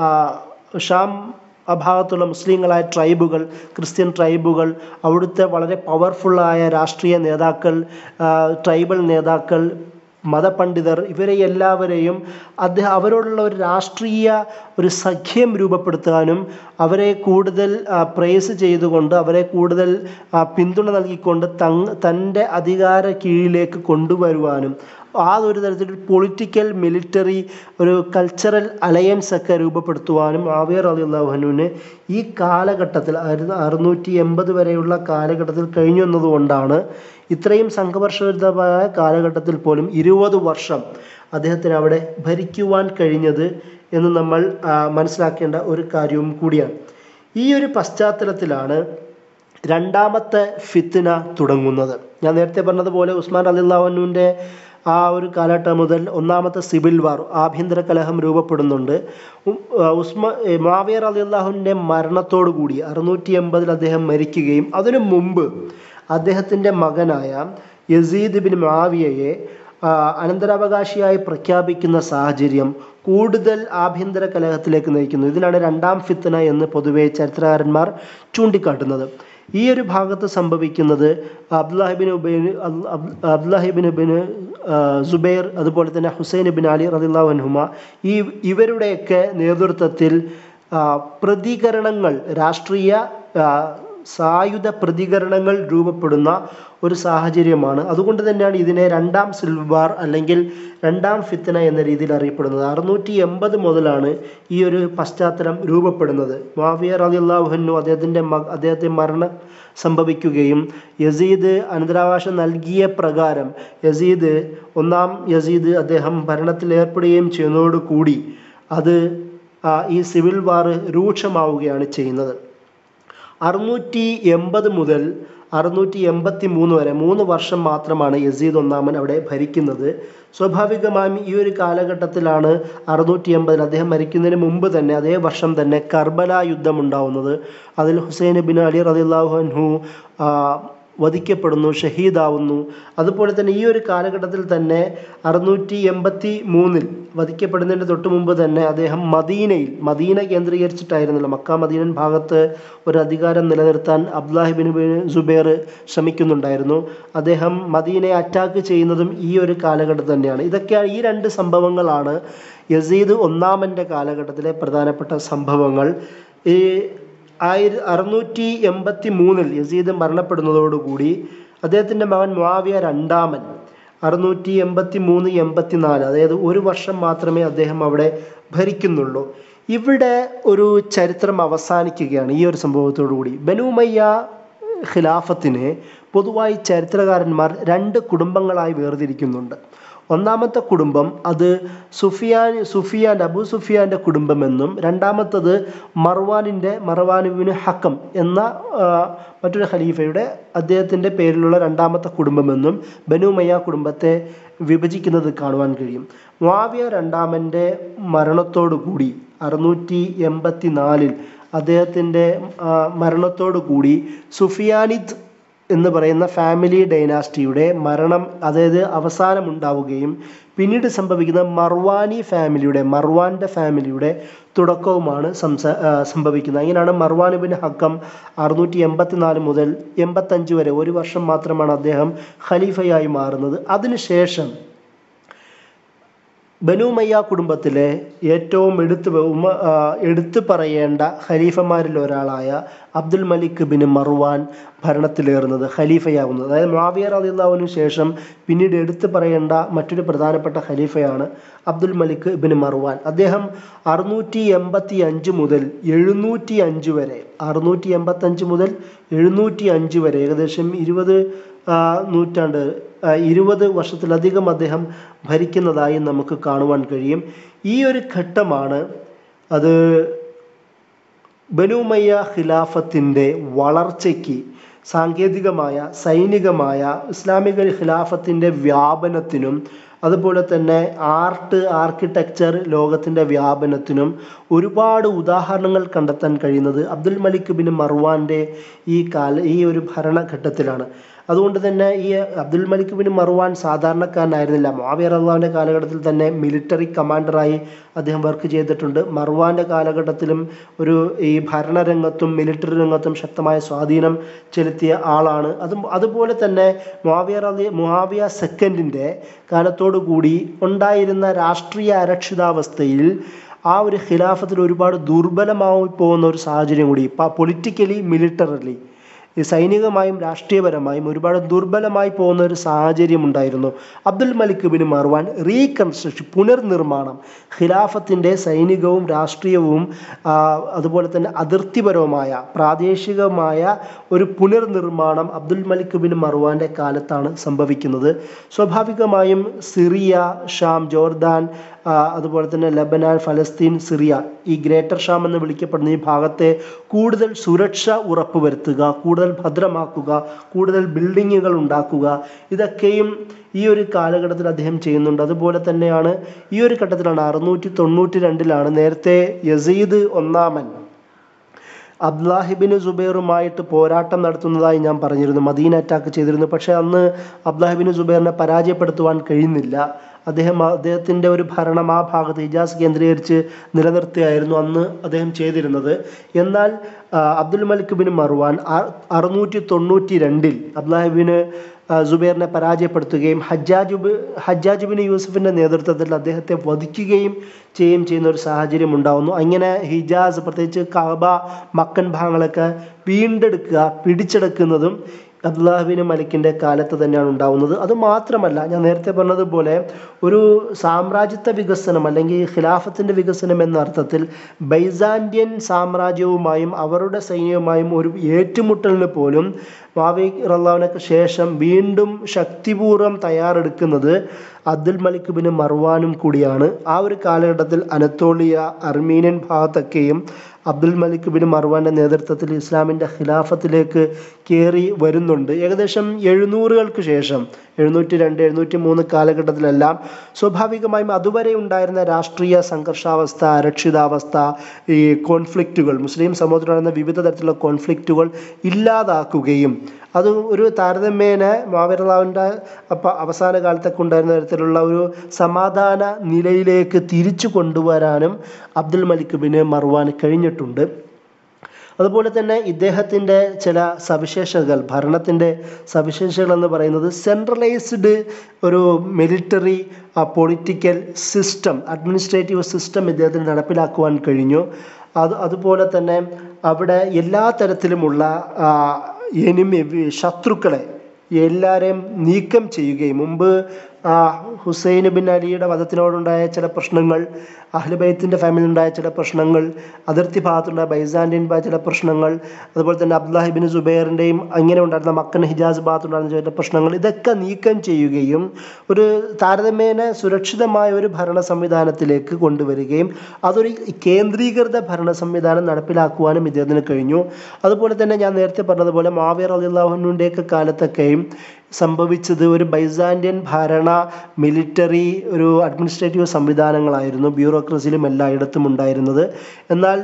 ഷാം ആ ഭാഗത്തുള്ള മുസ്ലിങ്ങളായ ട്രൈബുകൾ, ക്രിസ്ത്യൻ ട്രൈബുകൾ, അവിടുത്തെ വളരെ പവർഫുള്ളായ രാഷ്ട്രീയ നേതാക്കൾ, ട്രൈബൽ നേതാക്കൾ, മതപണ്ഡിതർ, ഇവരെ എല്ലാവരെയും അദ്ദേഹം അവരോടുള്ള ഒരു രാഷ്ട്രീയ ഒരു സഖ്യം രൂപപ്പെടുത്താനും അവരെ കൂടുതൽ പ്രേസ് ചെയ്തുകൊണ്ട് അവരെ കൂടുതൽ പിന്തുണ നൽകിക്കൊണ്ട് തങ് തൻ്റെ അധികാര കീഴിലേക്ക് കൊണ്ടുവരുവാനും ആ ഒരു തരത്തിലൊരു പൊളിറ്റിക്കൽ, മിലിറ്ററി, ഒരു കൾച്ചറൽ അലയൻസ് ഒക്കെ രൂപപ്പെടുത്തുവാനും മുആവിയ റളിയല്ലാഹു അൻഹുവിന് ഈ കാലഘട്ടത്തിൽ അറുന്നൂറ്റി എൺപത് വരെയുള്ള കാലഘട്ടത്തിൽ കഴിഞ്ഞു എന്നതുകൊണ്ടാണ് ഇത്രയും സംഘർഷഭരിതമായ കാലഘട്ടത്തിൽ പോലും ഇരുപത് വർഷം അദ്ദേഹത്തിന് അവിടെ ഭരിക്കുവാൻ കഴിഞ്ഞത് എന്ന് നമ്മൾ മനസ്സിലാക്കേണ്ട ഒരു കാര്യവും കൂടിയാണ്. ഈ ഒരു പശ്ചാത്തലത്തിലാണ് രണ്ടാമത്തെ ഫിത്ന തുടങ്ങുന്നത്. ഞാൻ നേരത്തെ പറഞ്ഞതുപോലെ ഉസ്മാൻ റളിയല്ലാഹു അൻഹുവിൻ്റെ ആ ഒരു കാലഘട്ടം മുതൽ ഒന്നാമത്തെ സിവിൽ വാർ, ആഭ്യന്തര കലഹം രൂപപ്പെടുന്നുണ്ട്. ഉസ്മാ മുആവിയ റളിയല്ലാഹുവിൻ്റെ മരണത്തോടു കൂടി അറുന്നൂറ്റി എൺപതിൽ അദ്ദേഹം മരിക്കുകയും അതിനു മുമ്പ് അദ്ദേഹത്തിൻ്റെ മകനായ യസീദ് ബിൻ മുആവിയയെ അനന്തരാവകാശിയായി പ്രഖ്യാപിക്കുന്ന സാഹചര്യം കൂടുതൽ ആഭ്യന്തര കലഹത്തിലേക്ക് നയിക്കുന്നു. ഇതിനാണ് രണ്ടാം ഫിത്ന എന്ന് പൊതുവെ ചരിത്രകാരന്മാർ ചൂണ്ടിക്കാട്ടുന്നത്. ഈ ഒരു ഭാഗത്ത് സംഭവിക്കുന്നത് അബ്ദുല്ലാഹിബിൻ ഉബൈൻ അബ്ദുല്ലാഹിബിൻ ബിൻ സുബൈർ, അതുപോലെ തന്നെ ഹുസൈൻ ബിൻ അലി റളിയല്ലാഹു അൻഹുമ, ഈ ഇവരുടെയൊക്കെ നേതൃത്വത്തിൽ പ്രതികരണങ്ങൾ, രാഷ്ട്രീയ സായുധ പ്രതികരണങ്ങൾ രൂപപ്പെടുന്ന ഒരു സാഹചര്യമാണ്. അതുകൊണ്ട് തന്നെയാണ് ഇതിനെ രണ്ടാം സിൽവർ വാർ അല്ലെങ്കിൽ രണ്ടാം ഫിത്ന എന്ന രീതിയിൽ അറിയപ്പെടുന്നത്. അറുന്നൂറ്റി എൺപത് മുതലാണ് ഈ ഒരു പശ്ചാത്തലം രൂപപ്പെടുന്നത്. മുആവിയ റളിയല്ലാഹു അൻഹു അദ്ദേഹത്തിൻ്റെ മ അദ്ദേഹത്തെ മരണം സംഭവിക്കുകയും യസീദ് അനന്തരാവകാശം നൽകിയ പ്രകാരം യസീദ് ഒന്നാം യസീദ് അദ്ദേഹം ഭരണത്തിൽ ഏർപ്പെടുകയും ചെയ്യുന്നതോടുകൂടി അത് ഈ സിവിൽ വാർ രൂക്ഷമാവുകയാണ് ചെയ്യുന്നത്. അറുന്നൂറ്റി എൺപത് മുതൽ അറുന്നൂറ്റി എൺപത്തി മൂന്ന് വരെ മൂന്ന് വർഷം മാത്രമാണ് യസീദ് ഒന്നാമൻ അവിടെ ഭരിക്കുന്നത്. സ്വാഭാവികമായും ഈ ഒരു കാലഘട്ടത്തിലാണ് അറുന്നൂറ്റി എൺപതിൽ അദ്ദേഹം മരിക്കുന്നതിന് മുമ്പ് തന്നെ അതേ വർഷം തന്നെ കർബല യുദ്ധം ഉണ്ടാവുന്നത്. അതിൽ ഹുസൈൻ ബിൻ അലി റളിയല്ലാഹു അൻഹു വധിക്കപ്പെടുന്നു, ഷഹീദാവുന്നു. അതുപോലെ തന്നെ ഈ ഒരു കാലഘട്ടത്തിൽ തന്നെ അറുന്നൂറ്റി എൺപത്തി മൂന്നിൽ വധിക്കപ്പെടുന്നതിന് തൊട്ട് മുമ്പ് തന്നെ അദ്ദേഹം മദീനയിൽ മദീന കേന്ദ്രീകരിച്ചിട്ടായിരുന്നില്ല, മക്ക മദീനൻ ഭാഗത്ത് ഒരു അധികാരം നിലനിർത്താൻ അബ്ദുല്ലാഹി ബിൻ സുബൈർ ശ്രമിക്കുന്നുണ്ടായിരുന്നു. അദ്ദേഹം മദീനയെ അറ്റാക്ക് ചെയ്യുന്നതും ഈ ഒരു കാലഘട്ടം തന്നെയാണ്. ഇതൊക്കെയാണ് ഈ രണ്ട് സംഭവങ്ങളാണ് യസീദ് ഒന്നാമൻ്റെ കാലഘട്ടത്തിലെ പ്രധാനപ്പെട്ട സംഭവങ്ങൾ. ഈ ആയിര അറുന്നൂറ്റി എൺപത്തി മൂന്നിൽ യസീദ് മരണപ്പെടുന്നതോടുകൂടി അദ്ദേഹത്തിൻ്റെ മകൻ മുആവിയ രണ്ടാമൻ അറുന്നൂറ്റി എൺപത്തി മൂന്ന് എൺപത്തി നാല് അതായത് ഒരു വർഷം മാത്രമേ അദ്ദേഹം അവിടെ ഭരിക്കുന്നുള്ളൂ. ഇവിടെ ഒരു ചരിത്രം അവസാനിക്കുകയാണ് ഈ ഒരു സംഭവത്തോടുകൂടി. ബനൂ ഉമയ്യ ഖിലാഫത്തിനെ പൊതുവായി ചരിത്രകാരന്മാർ രണ്ട് കുടുംബങ്ങളായി വേർതിരിക്കുന്നുണ്ട്. ഒന്നാമത്തെ കുടുംബം അത് സുഫിയാൻ സുഫിയാൻ അബൂ സുഫിയാൻ്റെ കുടുംബമെന്നും രണ്ടാമത്തത് മർവാനിൻ്റെ മർവാൻ ഇബ്നു ഹക്കം എന്ന മറ്റൊരു ഖലീഫയുടെ അദ്ദേഹത്തിൻ്റെ പേരിലുള്ള രണ്ടാമത്തെ കുടുംബമെന്നും ബനൂ ഉമയ്യ കുടുംബത്തെ വിഭജിക്കുന്നത് കാണുവാൻ കഴിയും. മുആവിയ രണ്ടാമൻ്റെ മരണത്തോടു കൂടി അറുന്നൂറ്റി എൺപത്തി നാലിൽ അദ്ദേഹത്തിൻ്റെ മരണത്തോടു കൂടി സുഫിയാനിദ് എന്ന് പറയുന്ന ഫാമിലി ഡൈനാസ്റ്റിയുടെ മരണം അതായത് അവസാനമുണ്ടാവുകയും പിന്നീട് സംഭവിക്കുന്ന മർവാനി ഫാമിലിയുടെ മർവാൻ്റെ ഫാമിലിയുടെ തുടക്കവുമാണ് സംസാ സംഭവിക്കുന്നത്. അങ്ങനെയാണ് മർവാൻ ഇബ്നു ഹക്കം അറുന്നൂറ്റി എൺപത്തി നാല് മുതൽ എൺപത്തഞ്ച് വരെ ഒരു വർഷം മാത്രമാണ് അദ്ദേഹം ഖലീഫയായി മാറുന്നത്. അതിനുശേഷം ബനൂ ഉമയ്യ കുടുംബത്തിലെ ഏറ്റവും എടുത്ത് ഉമ എടുത്തു പറയേണ്ട ഖലീഫമാരിൽ ഒരാളായ അബ്ദുൽ മലിക് ബിൻ മർവാൻ ഭരണത്തിലേറുന്നത് ഖലീഫയാകുന്നത്. അതായത് മുആവിയ റളിയല്ലാഹു അൻഹു ശേഷം പിന്നീട് എടുത്തു പറയേണ്ട മറ്റൊരു പ്രധാനപ്പെട്ട ഖലീഫയാണ് അബ്ദുൽ മലിക് ബിൻ മർവാൻ. അദ്ദേഹം അറുന്നൂറ്റി എൺപത്തി അഞ്ച് മുതൽ എഴുന്നൂറ്റി അഞ്ച് വരെ അറുന്നൂറ്റി എൺപത്തഞ്ച് മുതൽ എഴുന്നൂറ്റി അഞ്ച് വരെ ഏകദേശം ഇരുപത് നൂറ്റാണ്ട് ഇരുപത് വർഷത്തിലധികം അദ്ദേഹം ഭരിക്കുന്നതായി നമുക്ക് കാണുവാൻ കഴിയും. ഈ ഒരു ഘട്ടമാണ് അത് ബനൂ ഉമയ്യ ഖിലാഫത്തിൻ്റെ വളർച്ചയ്ക്ക് സാങ്കേതികമായ സൈനികമായ ഇസ്ലാമിക ഖിലാഫത്തിൻ്റെ വ്യാപനത്തിനും അതുപോലെ തന്നെ ആർട്ട് ആർക്കിടെക്ചർ ലോകത്തിൻ്റെ വ്യാപനത്തിനും ഒരുപാട് ഉദാഹരണങ്ങൾ കണ്ടെത്താൻ കഴിയുന്നത് അബ്ദുൽ മലിക് ബിൻ മർവാൻ്റെ ഈ കാല ഈ ഒരു ഭരണഘട്ടത്തിലാണ്. അതുകൊണ്ട് തന്നെ ഈ അബ്ദുൽ മലിക് ബിൻ മർവാൻ സാധാരണക്കാരനായിരുന്നില്ല. മുആവിയ റളിയല്ലാഹുവിൻ്റെ കാലഘട്ടത്തിൽ തന്നെ മിലിറ്ററി കമാൻഡറായി അദ്ദേഹം വർക്ക് ചെയ്തിട്ടുണ്ട്. മർവാൻ്റെ കാലഘട്ടത്തിലും ഒരു ഈ ഭരണരംഗത്തും മിലിറ്ററി രംഗത്തും ശക്തമായ സ്വാധീനം ചെലുത്തിയ ആളാണ്. അതും അതുപോലെ തന്നെ മുആവിയ റളി മുആവിയ സെക്കൻഡിൻ്റെ കാലത്തോടു കൂടി ഉണ്ടായിരുന്ന രാഷ്ട്രീയ അരക്ഷിതാവസ്ഥയിൽ ആ ഒരു ഖിലാഫത്തിൽ ഒരുപാട് ദുർബലമായി പോകുന്ന ഒരു സാഹചര്യം കൂടി പൊളിറ്റിക്കലി മിലിറ്ററലി ഈ സൈനികമായും രാഷ്ട്രീയപരമായും ഒരുപാട് ദുർബലമായി പോകുന്ന ഒരു സാഹചര്യം ഉണ്ടായിരുന്നു. Abdul Malik bin Marwan reconstruction പുനർനിർമ്മാണം ഖിലാഫത്തിൻ്റെ സൈനികവും രാഷ്ട്രീയവും അതുപോലെ തന്നെ അതിർത്തിപരവുമായ പ്രാദേശികമായ ഒരു പുനർനിർമ്മാണം അബ്ദുൽ മലിക് ബിൻ മർവാൻ്റെ കാലത്താണ് സംഭവിക്കുന്നത്. സ്വാഭാവികമായും സിറിയ, ഷാം, ജോർദാൻ, അതുപോലെ തന്നെ ലബനാൻ, ഫലസ്തീൻ, സിറിയ ഈ ഗ്രേറ്റർ ഷാം എന്ന് വിളിക്കപ്പെടുന്ന ഈ ഭാഗത്തെ കൂടുതൽ സുരക്ഷ ഉറപ്പുവരുത്തുക, കൂടുതൽ ഭദ്രമാക്കുക, കൂടുതൽ ബിൽഡിങ്ങുകൾ ഉണ്ടാക്കുക, ഇതൊക്കെയും ഈ ഒരു കാലഘട്ടത്തിൽ അദ്ദേഹം ചെയ്യുന്നുണ്ട്. അതുപോലെ തന്നെയാണ് ഈ ഒരു ഘട്ടത്തിലാണ് അറുന്നൂറ്റി തൊണ്ണൂറ്റി രണ്ടിലാണ് നേരത്തെ യസീദ് ഒന്നാമൻ അബ്ദുല്ലാഹി ബിൻ സുബൈറുമായിട്ട് പോരാട്ടം നടത്തുന്നതായി ഞാൻ പറഞ്ഞിരുന്നു. മദീന അറ്റാക്ക് ചെയ്തിരുന്നു. പക്ഷേ അന്ന് അബ്ദുല്ലാഹി ബിൻ സുബൈറിനെ പരാജയപ്പെടുത്തുവാൻ കഴിയുന്നില്ല. അദ്ദേഹം അദ്ദേഹത്തിൻ്റെ ഒരു ഭരണം ആ ഭാഗത്ത് ഹിജാസ് കേന്ദ്രീകരിച്ച് നിലനിർത്തുകയായിരുന്നു അന്ന് അദ്ദേഹം ചെയ്തിരുന്നത്. എന്നാൽ അബ്ദുൽ മലിക് ബിൻ മർവാൻ അറുന്നൂറ്റി തൊണ്ണൂറ്റി രണ്ടിൽ അബ്ദുല്ലാഹി ബിൻ സുബൈറിനെ പരാജയപ്പെടുത്തുകയും ഹജ്ജാജ് ഹജ്ജാജ് ബിൻ യൂസഫിൻ്റെ നേതൃത്വത്തിൽ അദ്ദേഹത്തെ വധിക്കുകയും ചെയ്യുകയും ചെയ്യുന്ന ഒരു സാഹചര്യം ഉണ്ടാകുന്നു. അങ്ങനെ ഹിജാസ്, പ്രത്യേകിച്ച് കഅബ, മക്കൻ ഭാഗങ്ങളൊക്കെ വീണ്ടെടുക്കുക, പിടിച്ചെടുക്കുന്നതും അബ്ദുല്ലാഹി ബിൻ മലിക്കിൻ്റെ കാലത്ത് തന്നെയാണ് ഉണ്ടാകുന്നത്. അതുമാത്രമല്ല, ഞാൻ നേരത്തെ പറഞ്ഞതുപോലെ ഒരു സാമ്രാജ്യത്വ വികസനം അല്ലെങ്കിൽ ഖിലാഫത്തിൻ്റെ വികസനം എന്ന അർത്ഥത്തിൽ ബൈസാന്റിയൻ സാമ്രാജ്യവുമായും അവരുടെ സൈന്യവുമായും ഒരു ഏറ്റുമുട്ടലിന് പോലും മുആവിയ റളിയല്ലാഹുവിനൊക്കെ ശേഷം വീണ്ടും ശക്തിപൂർവ്വം തയ്യാറെടുക്കുന്നത് അബ്ദുൽ മലിക് ബിൻ മർവാനും കൂടിയാണ്. ആ ഒരു കാലഘട്ടത്തിൽ അനത്തോളിയ, അർമീനിയൻ ഭാഗത്തൊക്കെയും അബ്ദുൽ മലിക് ബിൻ മർവാൻ്റെ നേതൃത്വത്തിൽ ഇസ്ലാമിൻ്റെ ഖിലാഫത്തിലേക്ക് കയറി വരുന്നുണ്ട്. ഏകദേശം എഴുന്നൂറുകൾക്ക് ശേഷം എഴുന്നൂറ്റി രണ്ട് എഴുന്നൂറ്റി മൂന്ന് കാലഘട്ടത്തിലെല്ലാം സ്വാഭാവികമായും അതുവരെ ഉണ്ടായിരുന്ന രാഷ്ട്രീയ സംഘർഷാവസ്ഥ, അരക്ഷിതാവസ്ഥ, ഈ കോൺഫ്ലിക്റ്റുകൾ, മുസ്ലിം സമൂഹത്തിലുണ്ടായിരുന്ന വിവിധ തരത്തിലുള്ള കോൺഫ്ലിക്റ്റുകൾ ഇല്ലാതാക്കുകയും അത് ഒരു താരതമ്യേന മുആവിയ റളിയല്ലാഹുവിൻ്റെ അപ്പം അവസാന കാലത്തൊക്കെ ഉണ്ടായിരുന്ന തരത്തിലുള്ള ഒരു സമാധാന നിലയിലേക്ക് തിരിച്ചു കൊണ്ടുവരാനും അബ്ദുൽ മലിക് ബിൻ മർവാൻ കഴിഞ്ഞിട്ടുണ്ട്. അതുപോലെ തന്നെ ഇദ്ദേഹത്തിൻ്റെ ചില സവിശേഷതകൾ, ഭരണത്തിൻ്റെ സവിശേഷതകൾ എന്ന് പറയുന്നത് സെൻട്രലൈസ്ഡ് ഒരു military political system, administrative system ഇദ്ദേഹത്തിന് നടപ്പിലാക്കുവാൻ കഴിഞ്ഞു. അത് അതുപോലെ തന്നെ അവിടെ എല്ലാ തരത്തിലുമുള്ള എനിമി ശത്രുക്കളെ എല്ലാവരെയും നീക്കം ചെയ്യുകയും, മുമ്പ് ഹുസൈൻ ബിൻ അലിയുടെ വധത്തിനോടുണ്ടായ ചില പ്രശ്നങ്ങൾ, അഹ്ലുബൈത്തിൻ്റെ ഫാമിലിയിലുണ്ടായ ചില പ്രശ്നങ്ങൾ, അതിർത്തി ഭാഗത്തുണ്ടായ ബൈസാന്റിയൻ ചില പ്രശ്നങ്ങൾ, അതുപോലെ തന്നെ അബ്ദുല്ലാഹി ബിൻ സുബൈറിൻ്റെയും അങ്ങനെ ഉണ്ടായിരുന്ന മക്കൻ ഹിജാസ് ഭാഗത്തുണ്ടായിരുന്ന ചില പ്രശ്നങ്ങൾ, ഇതൊക്കെ നീക്കം ചെയ്യുകയും ഒരു താരതമ്യേന സുരക്ഷിതമായ ഒരു ഭരണ സംവിധാനത്തിലേക്ക് കൊണ്ടുവരികയും അതൊരു കേന്ദ്രീകൃത ഭരണ സംവിധാനം നടപ്പിലാക്കുവാനും ഇദ്ദേഹത്തിന് കഴിഞ്ഞു. അതുപോലെ തന്നെ ഞാൻ നേരത്തെ പറഞ്ഞതുപോലെ മുആവിയ റളിയല്ലാഹു അൻഹുവിൻ്റെയൊക്കെ കാലത്തൊക്കെയും സംഭവിച്ചത് ഒരു ബൈസാന്റിയൻ ഭരണ മിലിറ്ററി ഒരു അഡ്മിനിസ്ട്രേറ്റീവ് സംവിധാനങ്ങളായിരുന്നു ബ്യൂറോക്രസിയിലും എല്ലായിടത്തും ഉണ്ടായിരുന്നത്. എന്നാൽ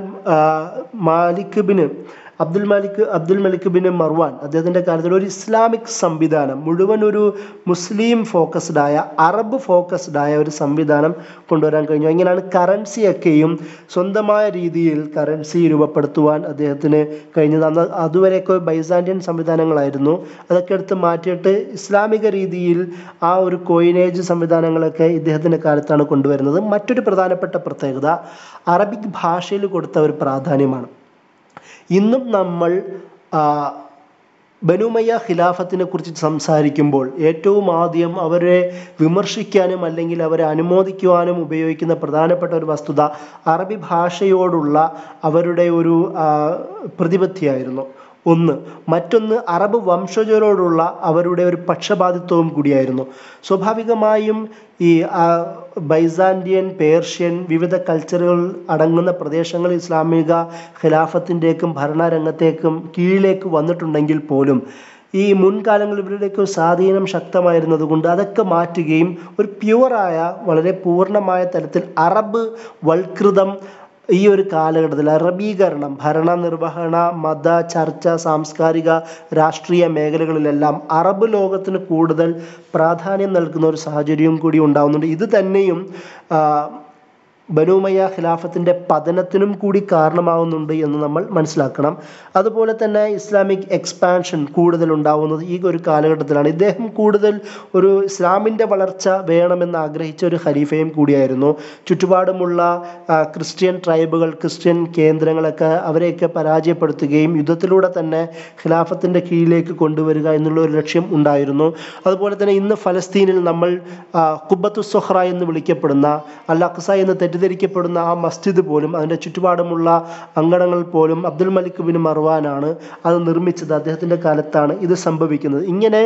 Malik bin Abdul Malik Abdul Malik bin Marwan അദ്ദേഹത്തിൻ്റെ കാലത്തിൽ ഒരു ഇസ്ലാമിക് സംവിധാനം, മുഴുവൻ ഒരു മുസ്ലിം ഫോക്കസ്ഡായ, അറബ് ഫോക്കസ്ഡായ ഒരു സംവിധാനം കൊണ്ടുവരാൻ കഴിഞ്ഞു. എങ്ങനെയാണ് കറൻസിയൊക്കെയും സ്വന്തമായ രീതിയിൽ കറൻസി രൂപപ്പെടുത്തുവാൻ അദ്ദേഹത്തിന് കഴിഞ്ഞത്. അന്ന് അതുവരെയൊക്കെ ബൈസാന്റിയൻ സംവിധാനങ്ങളായിരുന്നു. അതൊക്കെ എടുത്ത് മാറ്റിയിട്ട് ഇസ്ലാമിക രീതിയിൽ ആ ഒരു കോയിനേജ് സംവിധാനങ്ങളൊക്കെ ഇദ്ദേഹത്തിൻ്റെ കാലത്താണ് കൊണ്ടുവരുന്നത്. മറ്റൊരു പ്രധാനപ്പെട്ട പ്രത്യേകത അറബിക് ഭാഷയിൽ കൊടുത്ത ഒരു പ്രാധാന്യമാണ്. ഇന്നും നമ്മൾ ബനു ഉമയ്യ ഖിലാഫത്തിനെ കുറിച്ച് സംസാരിക്കുമ്പോൾ ഏറ്റവും ആദ്യം അവരെ വിമർശിക്കാനും അല്ലെങ്കിൽ അവരെ അനുമോദിക്കുവാനും ഉപയോഗിക്കുന്ന പ്രധാനപ്പെട്ട ഒരു വസ്തുത അറബി ഭാഷയോടുള്ള അവരുടെ ഒരു പ്രതിപത്തിയായിരുന്നു. ഒന്ന്. മറ്റൊന്ന് അറബ് വംശജരോടുള്ള അവരുടെ ഒരു പക്ഷപാതിത്വവും കൂടിയായിരുന്നു. സ്വാഭാവികമായും ഈ ബൈസാന്റിയൻ, പേർഷ്യൻ വിവിധ കൾച്ചറുകൾ അടങ്ങുന്ന പ്രദേശങ്ങൾ ഇസ്ലാമിക ഖിലാഫത്തിൻ്റെക്കും ഭരണരംഗത്തേക്കും കീഴിലേക്ക് വന്നിട്ടുണ്ടെങ്കിൽ പോലും ഈ മുൻകാലങ്ങളിൽ ഇവരുടെയൊക്കെ സ്വാധീനം ശക്തമായിരുന്നത് കൊണ്ട് അതൊക്കെ മാറ്റുകയും ഒരു പ്യുവറായ, വളരെ പൂർണ്ണമായ തലത്തിൽ അറബ് വൽകൃതം ഈ ഒരു കാലഘട്ടത്തിൽ അറബീകരണം, ഭരണ നിർവഹണ, മത, ചർച്ച, സാംസ്കാരിക, രാഷ്ട്രീയ മേഖലകളിലെല്ലാം അറബ് ലോകത്തിന് കൂടുതൽ പ്രാധാന്യം നൽകുന്ന ഒരു സാഹചര്യവും കൂടി ഉണ്ടാകുന്നുണ്ട്. ഇത് തന്നെയും ബനു ഉമയ്യ ഖിലാഫത്തിൻ്റെ പതനത്തിനും കൂടി കാരണമാവുന്നുണ്ട് എന്ന് നമ്മൾ മനസ്സിലാക്കണം. അതുപോലെ തന്നെ ഇസ്ലാമിക് എക്സ്പാൻഷൻ കൂടുതൽ ഉണ്ടാവുന്നത് ഈ ഒരു കാലഘട്ടത്തിലാണ്. ഇദ്ദേഹം കൂടുതൽ ഒരു ഇസ്ലാമിൻ്റെ വളർച്ച വേണമെന്ന് ആഗ്രഹിച്ച ഒരു ഖലീഫയും കൂടിയായിരുന്നു. ചുറ്റുപാടുമുള്ള ക്രിസ്ത്യൻ ട്രൈബുകൾ, ക്രിസ്ത്യൻ കേന്ദ്രങ്ങളൊക്കെ അവരെയൊക്കെ പരാജയപ്പെടുത്തുകയും യുദ്ധത്തിലൂടെ തന്നെ ഖിലാഫത്തിൻ്റെ കീഴിലേക്ക് കൊണ്ടുവരിക എന്നുള്ള ഒരു ലക്ഷ്യം ഉണ്ടായിരുന്നു. അതുപോലെ തന്നെ ഇന്ന് ഫലസ്തീനിൽ നമ്മൾ ഖുബ്ബത്തു സുഹ്റ എന്ന് വിളിക്കപ്പെടുന്ന, അൽ അഖ്സ എന്ന് തെറ്റിദ്ധരിക്കപ്പെടുന്ന ആ മസ്ജിദ് പോലും, അതിൻ്റെ ചുറ്റുപാടുമുള്ള അങ്കണങ്ങൾ പോലും അബ്ദുൽ മലിക് ബിൻ മർവാനാണ് അത് നിർമ്മിച്ചത്. അദ്ദേഹത്തിൻ്റെ കാലത്താണ് ഇത് സംഭവിക്കുന്നത്. ഇങ്ങനെ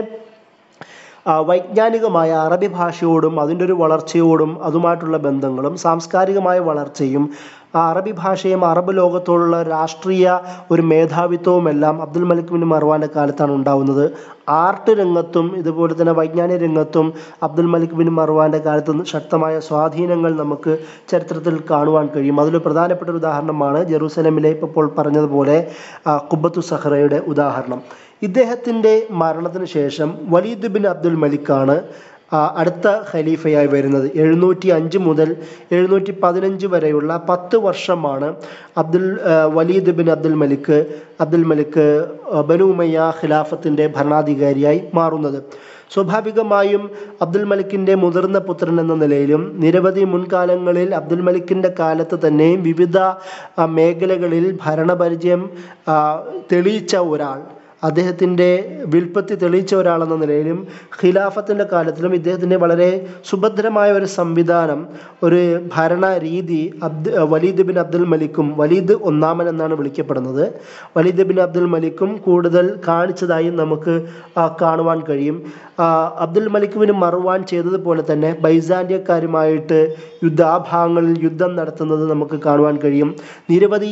വൈജ്ഞാനികമായ അറബി ഭാഷയോടും അതിൻ്റെ ഒരു വളർച്ചയോടും അതുമായിട്ടുള്ള ബന്ധങ്ങളും സാംസ്കാരികമായ വളർച്ചയും അറബി ഭാഷയും അറബ് ലോകത്തോടുള്ള രാഷ്ട്രീയ ഒരു മേധാവിത്വവുമെല്ലാം അബ്ദുൽ മലിക് ബിൻ മർവാൻ്റെ കാലത്താണ് ഉണ്ടാവുന്നത്. ആർട്ട് രംഗത്തും ഇതുപോലെ തന്നെ വൈജ്ഞാനിക രംഗത്തും അബ്ദുൽ മലിക് ബിൻ മർവാൻ്റെ കാലത്ത് ശക്തമായ സ്വാധീനങ്ങൾ നമുക്ക് ചരിത്രത്തിൽ കാണുവാൻ കഴിയും. അതിൽ പ്രധാനപ്പെട്ട ഒരു ഉദാഹരണമാണ് ജെറൂസലമിലെ ഇപ്പോൾ പറഞ്ഞതുപോലെ ഖുബ്ബത്തു സഖ്റയുടെ ഉദാഹരണം. ഇദ്ദേഹത്തിൻ്റെ മരണത്തിന് ശേഷം വലീദ് ബിൻ അബ്ദുൽ മലിക്കാണ് അടുത്ത ഖലീഫയായി വരുന്നത്. എഴുന്നൂറ്റി അഞ്ച് മുതൽ എഴുന്നൂറ്റി പതിനഞ്ച് വരെയുള്ള പത്ത് വർഷമാണ് Abdul Walid bin Abdul Malik Abdul Malik Banu Umayya ഖിലാഫത്തിൻ്റെ ഭരണാധികാരിയായി മാറുന്നത്. സ്വാഭാവികമായും അബ്ദുൽ മലിക്കിൻ്റെ മുതിർന്ന പുത്രൻ എന്ന നിലയിലും നിരവധി മുൻകാലങ്ങളിൽ അബ്ദുൽ മലിക്കിൻ്റെ കാലത്ത് തന്നെ വിവിധ മേഖലകളിൽ ഭരണപരിചയം തെളിയിച്ച ഒരാൾ, അദ്ദേഹത്തിൻ്റെ വിൽപ്പത്തി തെളിയിച്ച ഒരാളെന്ന നിലയിലും ഖിലാഫത്തിൻ്റെ കാലത്തിലും ഇദ്ദേഹത്തിൻ്റെ വളരെ സുഭദ്രമായ ഒരു സംവിധാനം, ഒരു ഭരണ രീതി അബ്ദ് വലീദ് ബിൻ അബ്ദുൽ മലിക്കും, വലീദ് ഒന്നാമൻ എന്നാണ് വിളിക്കപ്പെടുന്നത്, വലീദ് ബിൻ അബ്ദുൽ മലിക്കും കൂടുതൽ കാണിച്ചതായി നമുക്ക് കാണുവാൻ കഴിയും. അബ്ദുൽ മലിക്കിന് മറുവാൻ ചെയ്തതുപോലെ തന്നെ ബൈസാന്ത്യക്കാരുമായിട്ട് യുദ്ധ ആ ഭാഗങ്ങളിൽ യുദ്ധം നടത്തുന്നത് നമുക്ക് കാണുവാൻ കഴിയും. നിരവധി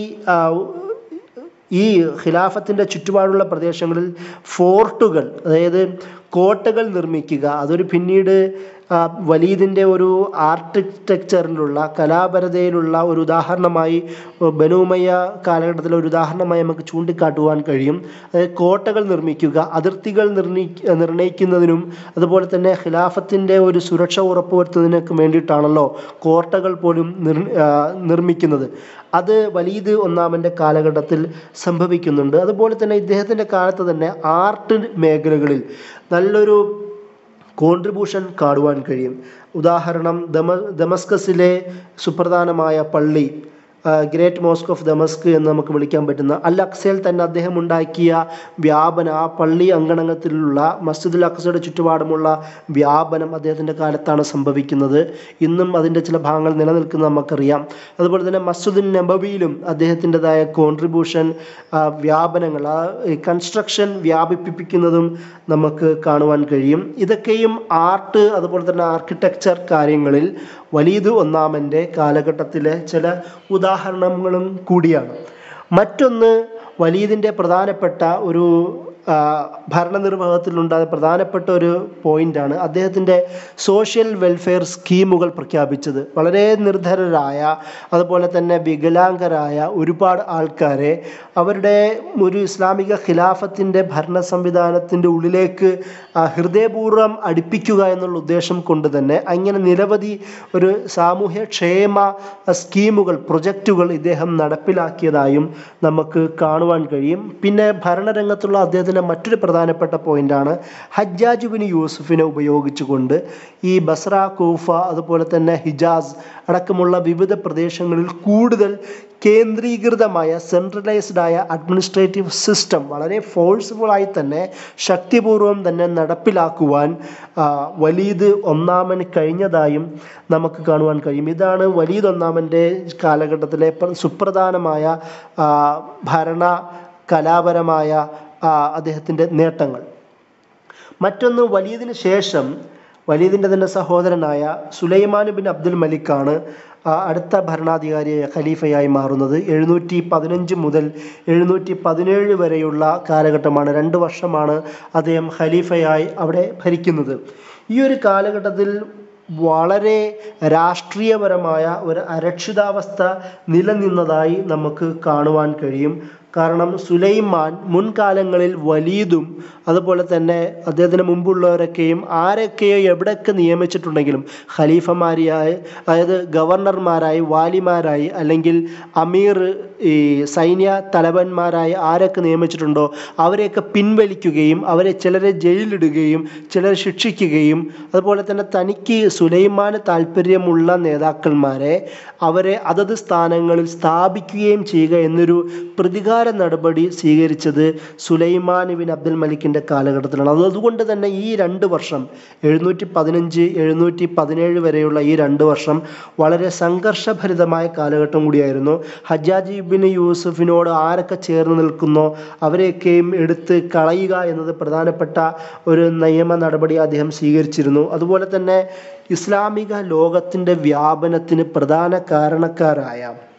ഈ ഖിലാഫത്തിൻ്റെ ചുറ്റുപാടുള്ള പ്രദേശങ്ങളിൽ ഫോർട്ടുകൾ, അതായത് കോട്ടകൾ നിർമ്മിക്കുക, അതൊരു പിന്നീട് വലീദിൻ്റെ ഒരു ആർക്കിടെക്ചറിലുള്ള കലാപരതയിലുള്ള ഒരു ഉദാഹരണമായി ബനു ഉമയ്യ കാലഘട്ടത്തിലെ ഒരു ഉദാഹരണമായി നമുക്ക് ചൂണ്ടിക്കാട്ടുവാൻ കഴിയും. അതായത് കോട്ടകൾ നിർമ്മിക്കുക, അതിർത്തികൾ നിർണ്ണയി നിർണ്ണയിക്കുന്നതിനും അതുപോലെ തന്നെ ഖിലാഫത്തിൻ്റെ ഒരു സുരക്ഷ ഉറപ്പുവരുത്തുന്നതിനൊക്കെ വേണ്ടിയിട്ടാണല്ലോ കോട്ടകൾ പോലും നിർ നിർമ്മിക്കുന്നത്. അത് വലീദ് ഒന്നാമൻ്റെ കാലഘട്ടത്തിൽ സംഭവിക്കുന്നുണ്ട്. അതുപോലെ തന്നെ ഇദ്ദേഹത്തിൻ്റെ കാലത്ത് തന്നെ ആർട്ട് മേഖലകളിൽ നല്ലൊരു കോൺട്രിബ്യൂഷൻ കാണുവാൻ കഴിയും. ഉദാഹരണം, ദമ ദമസ്കസിലെ സുപ്രധാനമായ പള്ളി, ഗ്രേറ്റ് മോസ്ക് ഓഫ് ദമസ്ക് എന്ന് നമുക്ക് വിളിക്കാൻ പറ്റുന്ന അൽ അക്സയിൽ തന്നെ അദ്ദേഹം ഉണ്ടാക്കിയ വ്യാപനം, ആ പള്ളി അങ്കണത്തിലുള്ള മസ്ജിദുൽ അക്സയുടെ ചുറ്റുപാടുമുള്ള വ്യാപനം അദ്ദേഹത്തിൻ്റെ കാലത്താണ് സംഭവിക്കുന്നത്. ഇന്നും അതിൻ്റെ ചില ഭാഗങ്ങൾ നിലനിൽക്കുന്നത് നമുക്കറിയാം. അതുപോലെ തന്നെ മസ്ജിദുൻ നബവിയിലും അദ്ദേഹത്തിൻ്റെതായ കോൺട്രിബ്യൂഷൻ, വ്യാപനങ്ങൾ, ആ കൺസ്ട്രക്ഷൻ വ്യാപിപ്പിക്കുന്നതും നമുക്ക് കാണുവാൻ കഴിയും. ഇതൊക്കെയും ആർട്ട് അതുപോലെ തന്നെ ആർക്കിടെക്ചർ കാര്യങ്ങളിൽ വലീദ് ഒന്നാമൻ്റെ കാലഘട്ടത്തിലെ ചില ഉദാഹരണങ്ങളും കൂടിയാണ്. മറ്റൊന്ന്, വലീദിൻ്റെ പ്രധാനപ്പെട്ട ഒരു ഭരണനിർവഹണത്തിലുണ്ടായ പ്രധാനപ്പെട്ട ഒരു പോയിൻ്റാണ് അദ്ദേഹത്തിൻ്റെ സോഷ്യൽ വെൽഫെയർ സ്കീമുകൾ പ്രഖ്യാപിച്ചത്. വളരെ നിർധനരായ അതുപോലെ തന്നെ വികലാംഗരായ ഒരുപാട് ആൾക്കാരെ അവരുടെ ഒരു ഇസ്ലാമിക ഖിലാഫത്തിൻ്റെ ഭരണ സംവിധാനത്തിൻ്റെ ഉള്ളിലേക്ക് ഹൃദയപൂർവ്വം അടുപ്പിക്കുക എന്നുള്ള ഉദ്ദേശം കൊണ്ട് തന്നെ അങ്ങനെ നിരവധി ഒരു സാമൂഹ്യ ക്ഷേമ സ്കീമുകൾ, പ്രൊജക്റ്റുകൾ ഇദ്ദേഹം നടപ്പിലാക്കിയതായും നമുക്ക് കാണുവാൻ കഴിയും. പിന്നെ ഭരണരംഗത്തുള്ള അദ്ദേഹത്തിൻ്റെ മറ്റൊരു പ്രധാനപ്പെട്ട പോയിൻ്റാണ് ഹജ്ജാജ് ബിൻ യൂസുഫിനെ ഉപയോഗിച്ചുകൊണ്ട് ഈ ബസ്ര, കൂഫ അതുപോലെ തന്നെ ഹിജാസ് അടക്കമുള്ള വിവിധ പ്രദേശങ്ങളിൽ കൂടുതൽ കേന്ദ്രീകൃതമായ സെൻട്രലൈസ്ഡ് ആയ അഡ്മിനിസ്ട്രേറ്റീവ് സിസ്റ്റം വളരെ ഫോഴ്സ്ഫുള്ളായി തന്നെ ശക്തിപൂർവം തന്നെ നടപ്പിലാക്കുവാൻ വലീദ് ഒന്നാമന് കഴിഞ്ഞതായും നമുക്ക് കാണുവാൻ കഴിയും. ഇതാണ് വലീദ് ഒന്നാമൻ്റെ കാലഘട്ടത്തിലെ സുപ്രധാനമായ ഭരണ കലാപരമായ അദ്ദേഹത്തിൻ്റെ നേട്ടങ്ങൾ. മറ്റൊന്ന്, വലീദിന് ശേഷം വലീദിൻ്റെ തന്നെ സഹോദരനായ സുലൈമാൻ ബിൻ അബ്ദുൽ മലിക്കാണ് അടുത്ത ഭരണാധികാരിയായ ഖലീഫയായി മാറുന്നത്. എഴുന്നൂറ്റി പതിനഞ്ച് മുതൽ എഴുന്നൂറ്റി പതിനേഴ് വരെയുള്ള കാലഘട്ടമാണ്. രണ്ട് വർഷമാണ് അദ്ദേഹം ഖലീഫയായി അവിടെ ഭരിക്കുന്നത്. ഈ ഒരു കാലഘട്ടത്തിൽ വളരെ രാഷ്ട്രീയപരമായ ഒരു അരക്ഷിതാവസ്ഥ നിലനിന്നതായി നമുക്ക് കാണുവാൻ കഴിയും. കാരണം സുലൈമാൻ മുൻകാലങ്ങളിൽ വലീദും അതുപോലെ തന്നെ അദ്ദേഹത്തിന് മുമ്പുള്ളവരൊക്കെയും ആരൊക്കെയോ എവിടെയൊക്കെ നിയമിച്ചിട്ടുണ്ടെങ്കിലും ഖലീഫമാരായി, അതായത് ഗവർണർമാരായി, വാലിമാരായി അല്ലെങ്കിൽ അമീർ ഈ സൈന്യ തലവന്മാരായി ആരൊക്കെ നിയമിച്ചിട്ടുണ്ടോ അവരെയൊക്കെ പിൻവലിക്കുകയും അവരെ ചിലരെ ജയിലിടുകയും ചിലരെ ശിക്ഷിക്കുകയും അതുപോലെ തന്നെ തനിക്ക് സുലൈമാന് താല്പര്യമുള്ള നേതാക്കന്മാരെ അവരെ അതത് സ്ഥാനങ്ങളിൽ സ്ഥാപിക്കുകയും ചെയ്യുക എന്നൊരു പ്രതികാര നടപടി സ്വീകരിച്ചത് സുലൈമാൻ ബിൻ അബ്ദുൽ മലിക്കിൻ്റെ കാലഘട്ടത്തിലാണ്. അത് അതുകൊണ്ട് തന്നെ ഈ രണ്ട് വർഷം എഴുന്നൂറ്റി പതിനഞ്ച് എഴുന്നൂറ്റി പതിനേഴ് വരെയുള്ള ഈ രണ്ട് വർഷം വളരെ സംഘർഷഭരിതമായ കാലഘട്ടം കൂടിയായിരുന്നു. ഹജ്ജാജ് ബിൻ യൂസുഫിനോട് ആരൊക്കെ ചേർന്ന് നിൽക്കുന്നോ അവരെയൊക്കെയും എടുത്ത് കളയുക എന്നത് പ്രധാനപ്പെട്ട ഒരു നിയമ നടപടി അദ്ദേഹം സ്വീകരിച്ചിരുന്നു. അതുപോലെ തന്നെ ഇസ്ലാമിക ലോകത്തിൻ്റെ വ്യാപനത്തിന് പ്രധാന കാരണക്കാരായ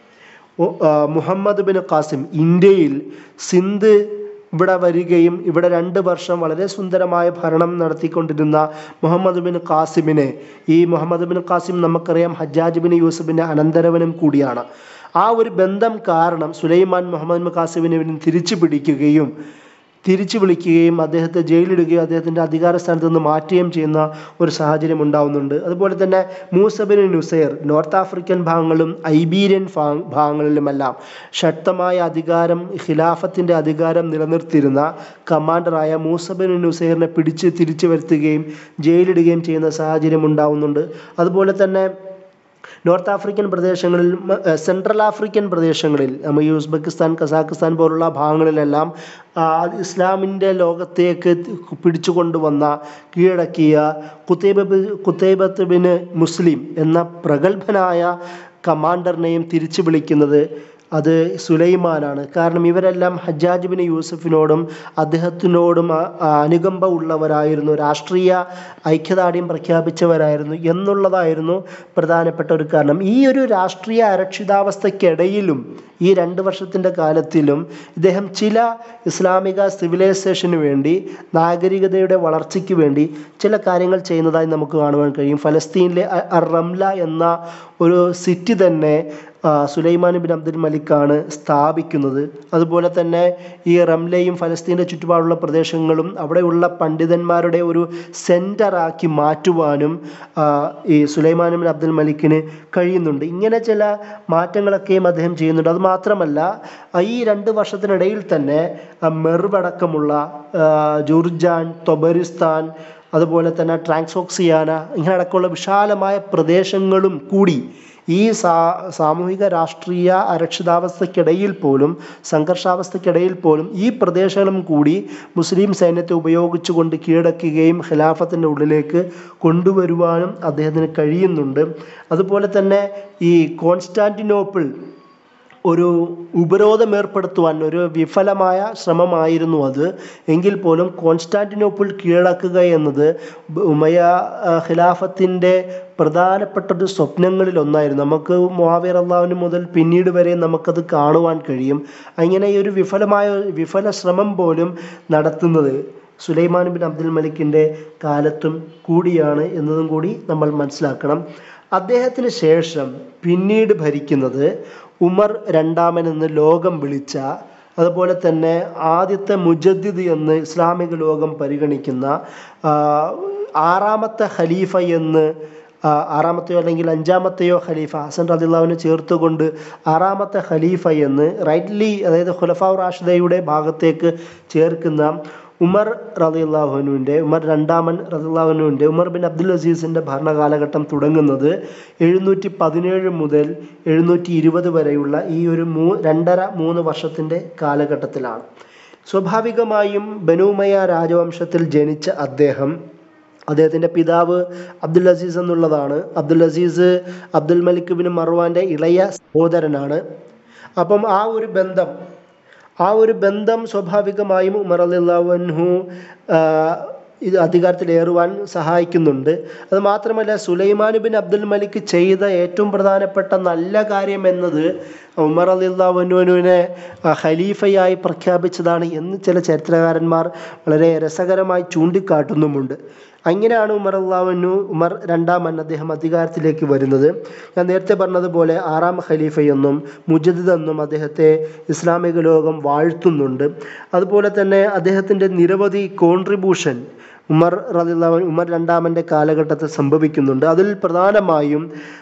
മുഹമ്മദ് ബിൻ ഖാസിം ഇന്ത്യയിൽ സിന്ധ് ഇവിടെ വരികയും ഇവിടെ രണ്ട് വർഷം വളരെ സുന്ദരമായ ഭരണം നടത്തിക്കൊണ്ടിരുന്ന മുഹമ്മദ് ബിൻ ഖാസിമിനെ, ഈ മുഹമ്മദ് ബിൻ ഖാസിം നമുക്കറിയാം ഹജ്ജാജ് ബിൻ യൂസുഫിൻ്റെ അനന്തരവനും കൂടിയാണ്. ആ ഒരു ബന്ധം കാരണം സുലൈമാൻ മുഹമ്മദ് ബിൻ ഖാസിമിനെ തിരിച്ചു പിടിക്കുകയും തിരിച്ചു വിളിക്കുകയും അദ്ദേഹത്തെ ജയിലിടുകയും അദ്ദേഹത്തിൻ്റെ അധികാര സ്ഥാനത്ത് നിന്ന് മാറ്റുകയും ചെയ്യുന്ന ഒരു സാഹചര്യം ഉണ്ടാവുന്നുണ്ട്. അതുപോലെ തന്നെ Musa bin Nusair North African ഭാഗങ്ങളും ഐബീരിയൻ ഭാഗങ്ങളിലുമെല്ലാം ശക്തമായ അധികാരം ഖിലാഫത്തിൻ്റെ അധികാരം നിലനിർത്തിയിരുന്ന കമാൻഡറായ മൂസ ബിൻ നുസൈറിനെ പിടിച്ച് തിരിച്ചു വരുത്തുകയും ജയിലിടുകയും ചെയ്യുന്ന സാഹചര്യം ഉണ്ടാവുന്നുണ്ട്. അതുപോലെ തന്നെ നോർത്ത് ആഫ്രിക്കൻ പ്രദേശങ്ങളിൽ, സെൻട്രൽ ആഫ്രിക്കൻ പ്രദേശങ്ങളിൽ, നമ്മൾ ഈ ഉസ്ബെക്കിസ്ഥാൻ, കസാഖിസ്ഥാൻ പോലുള്ള ഭാഗങ്ങളിലെല്ലാം ഇസ്ലാമിൻ്റെ ലോകത്തേക്ക് പിടിച്ചു കൊണ്ടുവന്ന കീഴടക്കിയ കുത്തൈബ കുത്തൈബത്ത് ബിൻ മുസ്ലിം എന്ന പ്രഗത്ഭനായ കമാൻഡറിനെയും തിരിച്ചു വിളിക്കുന്നത് അത് സുലൈമാനാണ്. കാരണം ഇവരെല്ലാം ഹജ്ജാജ് ബിൻ യൂസഫിനോടും അദ്ദേഹത്തിനോടും അനുകമ്പ ഉള്ളവരായിരുന്നു, രാഷ്ട്രീയ ഐക്യദാർഢ്യം പ്രഖ്യാപിച്ചവരായിരുന്നു എന്നുള്ളതായിരുന്നു പ്രധാനപ്പെട്ട ഒരു കാരണം. ഈ ഒരു രാഷ്ട്രീയ അരക്ഷിതാവസ്ഥയ്ക്കിടയിലും ഈ രണ്ട് വർഷത്തിൻ്റെ കാലത്തിലും ഇദ്ദേഹം ചില ഇസ്ലാമിക സിവിലൈസേഷന് വേണ്ടി, നാഗരികതയുടെ വളർച്ചയ്ക്ക് വേണ്ടി ചില കാര്യങ്ങൾ ചെയ്യുന്നതായി നമുക്ക് കാണുവാൻ കഴിയും. ഫലസ്തീനിലെ അർ റംല എന്ന ഒരു സിറ്റി തന്നെ സുലൈമാൻ ബിൻ അബ്ദുൽ മലിക്കാണ് സ്ഥാപിക്കുന്നത്. അതുപോലെ തന്നെ ഈ റംലയും ഫലസ്തീൻ്റെ ചുറ്റുപാടുള്ള പ്രദേശങ്ങളും അവിടെയുള്ള പണ്ഡിതന്മാരുടെ ഒരു സെൻറ്ററാക്കി മാറ്റുവാനും ഈ സുലൈമാൻ ബിൻ അബ്ദുൽ മലിക്കിന് കഴിയുന്നുണ്ട്. ഇങ്ങനെ ചില മാറ്റങ്ങളൊക്കെയും അദ്ദേഹം ചെയ്യുന്നുണ്ട്. അത് മാത്രമല്ല, ഈ രണ്ട് വർഷത്തിനിടയിൽ തന്നെ മെർവടക്കമുള്ള ജുർജാൻ, തൊബരിസ്ഥാൻ, അതുപോലെ തന്നെ ട്രാൻസോക്സിയാന, ഇങ്ങനെ അടക്കമുള്ള വിശാലമായ പ്രദേശങ്ങളും കൂടി ഈ സാ സാമൂഹിക രാഷ്ട്രീയ അരക്ഷിതാവസ്ഥയ്ക്കിടയിൽ പോലും, സംഘർഷാവസ്ഥയ്ക്കിടയിൽ പോലും ഈ പ്രദേശങ്ങളും കൂടി മുസ്ലിം സൈന്യത്തെ ഉപയോഗിച്ചുകൊണ്ട് കീഴടക്കുകയും ഖിലാഫത്തിൻ്റെ ഉള്ളിലേക്ക് കൊണ്ടുവരുവാനും അദ്ദേഹത്തിന് കഴിയുന്നുണ്ട്. അതുപോലെ തന്നെ ഈ കോൺസ്റ്റാന്റിനോപ്പിൾ ഒരു ഉപരോധം ഏർപ്പെടുത്തുവാൻ ഒരു വിഫലമായ ശ്രമമായിരുന്നു അത്. എങ്കിൽ പോലും കോൺസ്റ്റാന്റിനോപ്പിൾ കീഴടക്കുക എന്നത് ഉമയ്യ ഖിലാഫത്തിൻ്റെ പ്രധാനപ്പെട്ട ഒരു സ്വപ്നങ്ങളിൽ ഒന്നായിരുന്നു. നമുക്ക് മുആവിയ റളിയല്ലാഹു മുതൽ പിന്നീട് വരെ നമുക്കത് കാണുവാൻ കഴിയും. അങ്ങനെ ഈ ഒരു വിഫലമായ വിഫല ശ്രമം പോലും നടത്തുന്നത് സുലൈമാൻ ബിൻ അബ്ദുൽ മലിക്കിൻ്റെ കാലത്തും കൂടിയാണ് എന്നതും കൂടി നമ്മൾ മനസ്സിലാക്കണം. അദ്ദേഹത്തിന് ശേഷം പിന്നീട് ഭരിക്കുന്നത് ഉമർ രണ്ടാമൻ എന്ന് ലോകം വിളിച്ച, അതുപോലെ തന്നെ ആദ്യത്തെ മുജദ്ദിദ് എന്ന് ഇസ്ലാമിക ലോകം പരിഗണിക്കുന്ന ആറാമത്തെ ഖലീഫ എന്ന്, ആറാമത്തെയോ അല്ലെങ്കിൽ അഞ്ചാമത്തെയോ ഖലീഫ, ഹസൻ റളിയല്ലാഹുവിനെ ചേർത്തുകൊണ്ട് ആറാമത്തെ ഖലീഫ എന്ന് റൈറ്റ്ലി, അതായത് ഖുലഫാ റാഷിദയുടെ ഭാഗത്തേക്ക് ചേർക്കുന്ന ഉമർ റളിയല്ലാഹുവിൻ്റെ, ഉമർ രണ്ടാമൻ റളിയല്ലാഹുവിൻ്റെ, ഉമർ ബിൻ അബ്ദുൽ അസീസിൻ്റെ ഭരണകാലഘട്ടം തുടങ്ങുന്നത് എഴുന്നൂറ്റി പതിനേഴ് മുതൽ എഴുന്നൂറ്റി ഇരുപത് വരെയുള്ള ഈ ഒരു മൂ രണ്ടര മൂന്ന് വർഷത്തിൻ്റെ കാലഘട്ടത്തിലാണ്. സ്വാഭാവികമായും ബനൂ ഉമയ്യ രാജവംശത്തിൽ ജനിച്ച അദ്ദേഹം, അദ്ദേഹത്തിൻ്റെ പിതാവ് അബ്ദുൽ അസീസ് എന്നുള്ളതാണ്. Abdul Aziz Abdul Malik bin മർവാൻ്റെ ഇളയ സഹോദരനാണ്. അപ്പം ആ ഒരു ബന്ധം ആ ഒരു ബന്ധം സ്വാഭാവികമായും ഉമർ റളിയല്ലാഹു അൻഹു ഇത് അധികാരത്തിലേറുവാൻ സഹായിക്കുന്നുണ്ട്. അത് മാത്രമല്ല, സുലൈമാൻ ബിൻ അബ്ദുൽ മലിക് ചെയ്ത ഏറ്റവും പ്രധാനപ്പെട്ട നല്ല കാര്യം എന്നത് ഉമർ റളിയല്ലാഹു അൻഹുവിനെ ഖലീഫയായി പ്രഖ്യാപിച്ചതാണ് എന്ന് ചില ചരിത്രകാരന്മാർ വളരെ രസകരമായി ചൂണ്ടിക്കാട്ടുന്നുമുണ്ട്. അങ്ങനെയാണ് ഉമർ റളിയല്ലാഹു അൻഹു, ഉമർ രണ്ടാമൻ അദ്ദേഹം അധികാരത്തിലേക്ക് വരുന്നത്. ഞാൻ നേരത്തെ പറഞ്ഞതുപോലെ ആറാം ഖലീഫയെന്നും മുജദ്ദിദ് എന്നും അദ്ദേഹത്തെ ഇസ്ലാമിക ലോകം വാഴ്ത്തുന്നുണ്ട്. അതുപോലെ തന്നെ അദ്ദേഹത്തിൻ്റെ നിരവധി കോൺട്രിബ്യൂഷൻ ഉമർ റളിയല്ലാഹു അൻഹു ഉമർ രണ്ടാമൻ്റെ കാലഘട്ടത്തിൽ സംഭവിക്കുന്നുണ്ട്. അതിൽ പ്രധാനമായും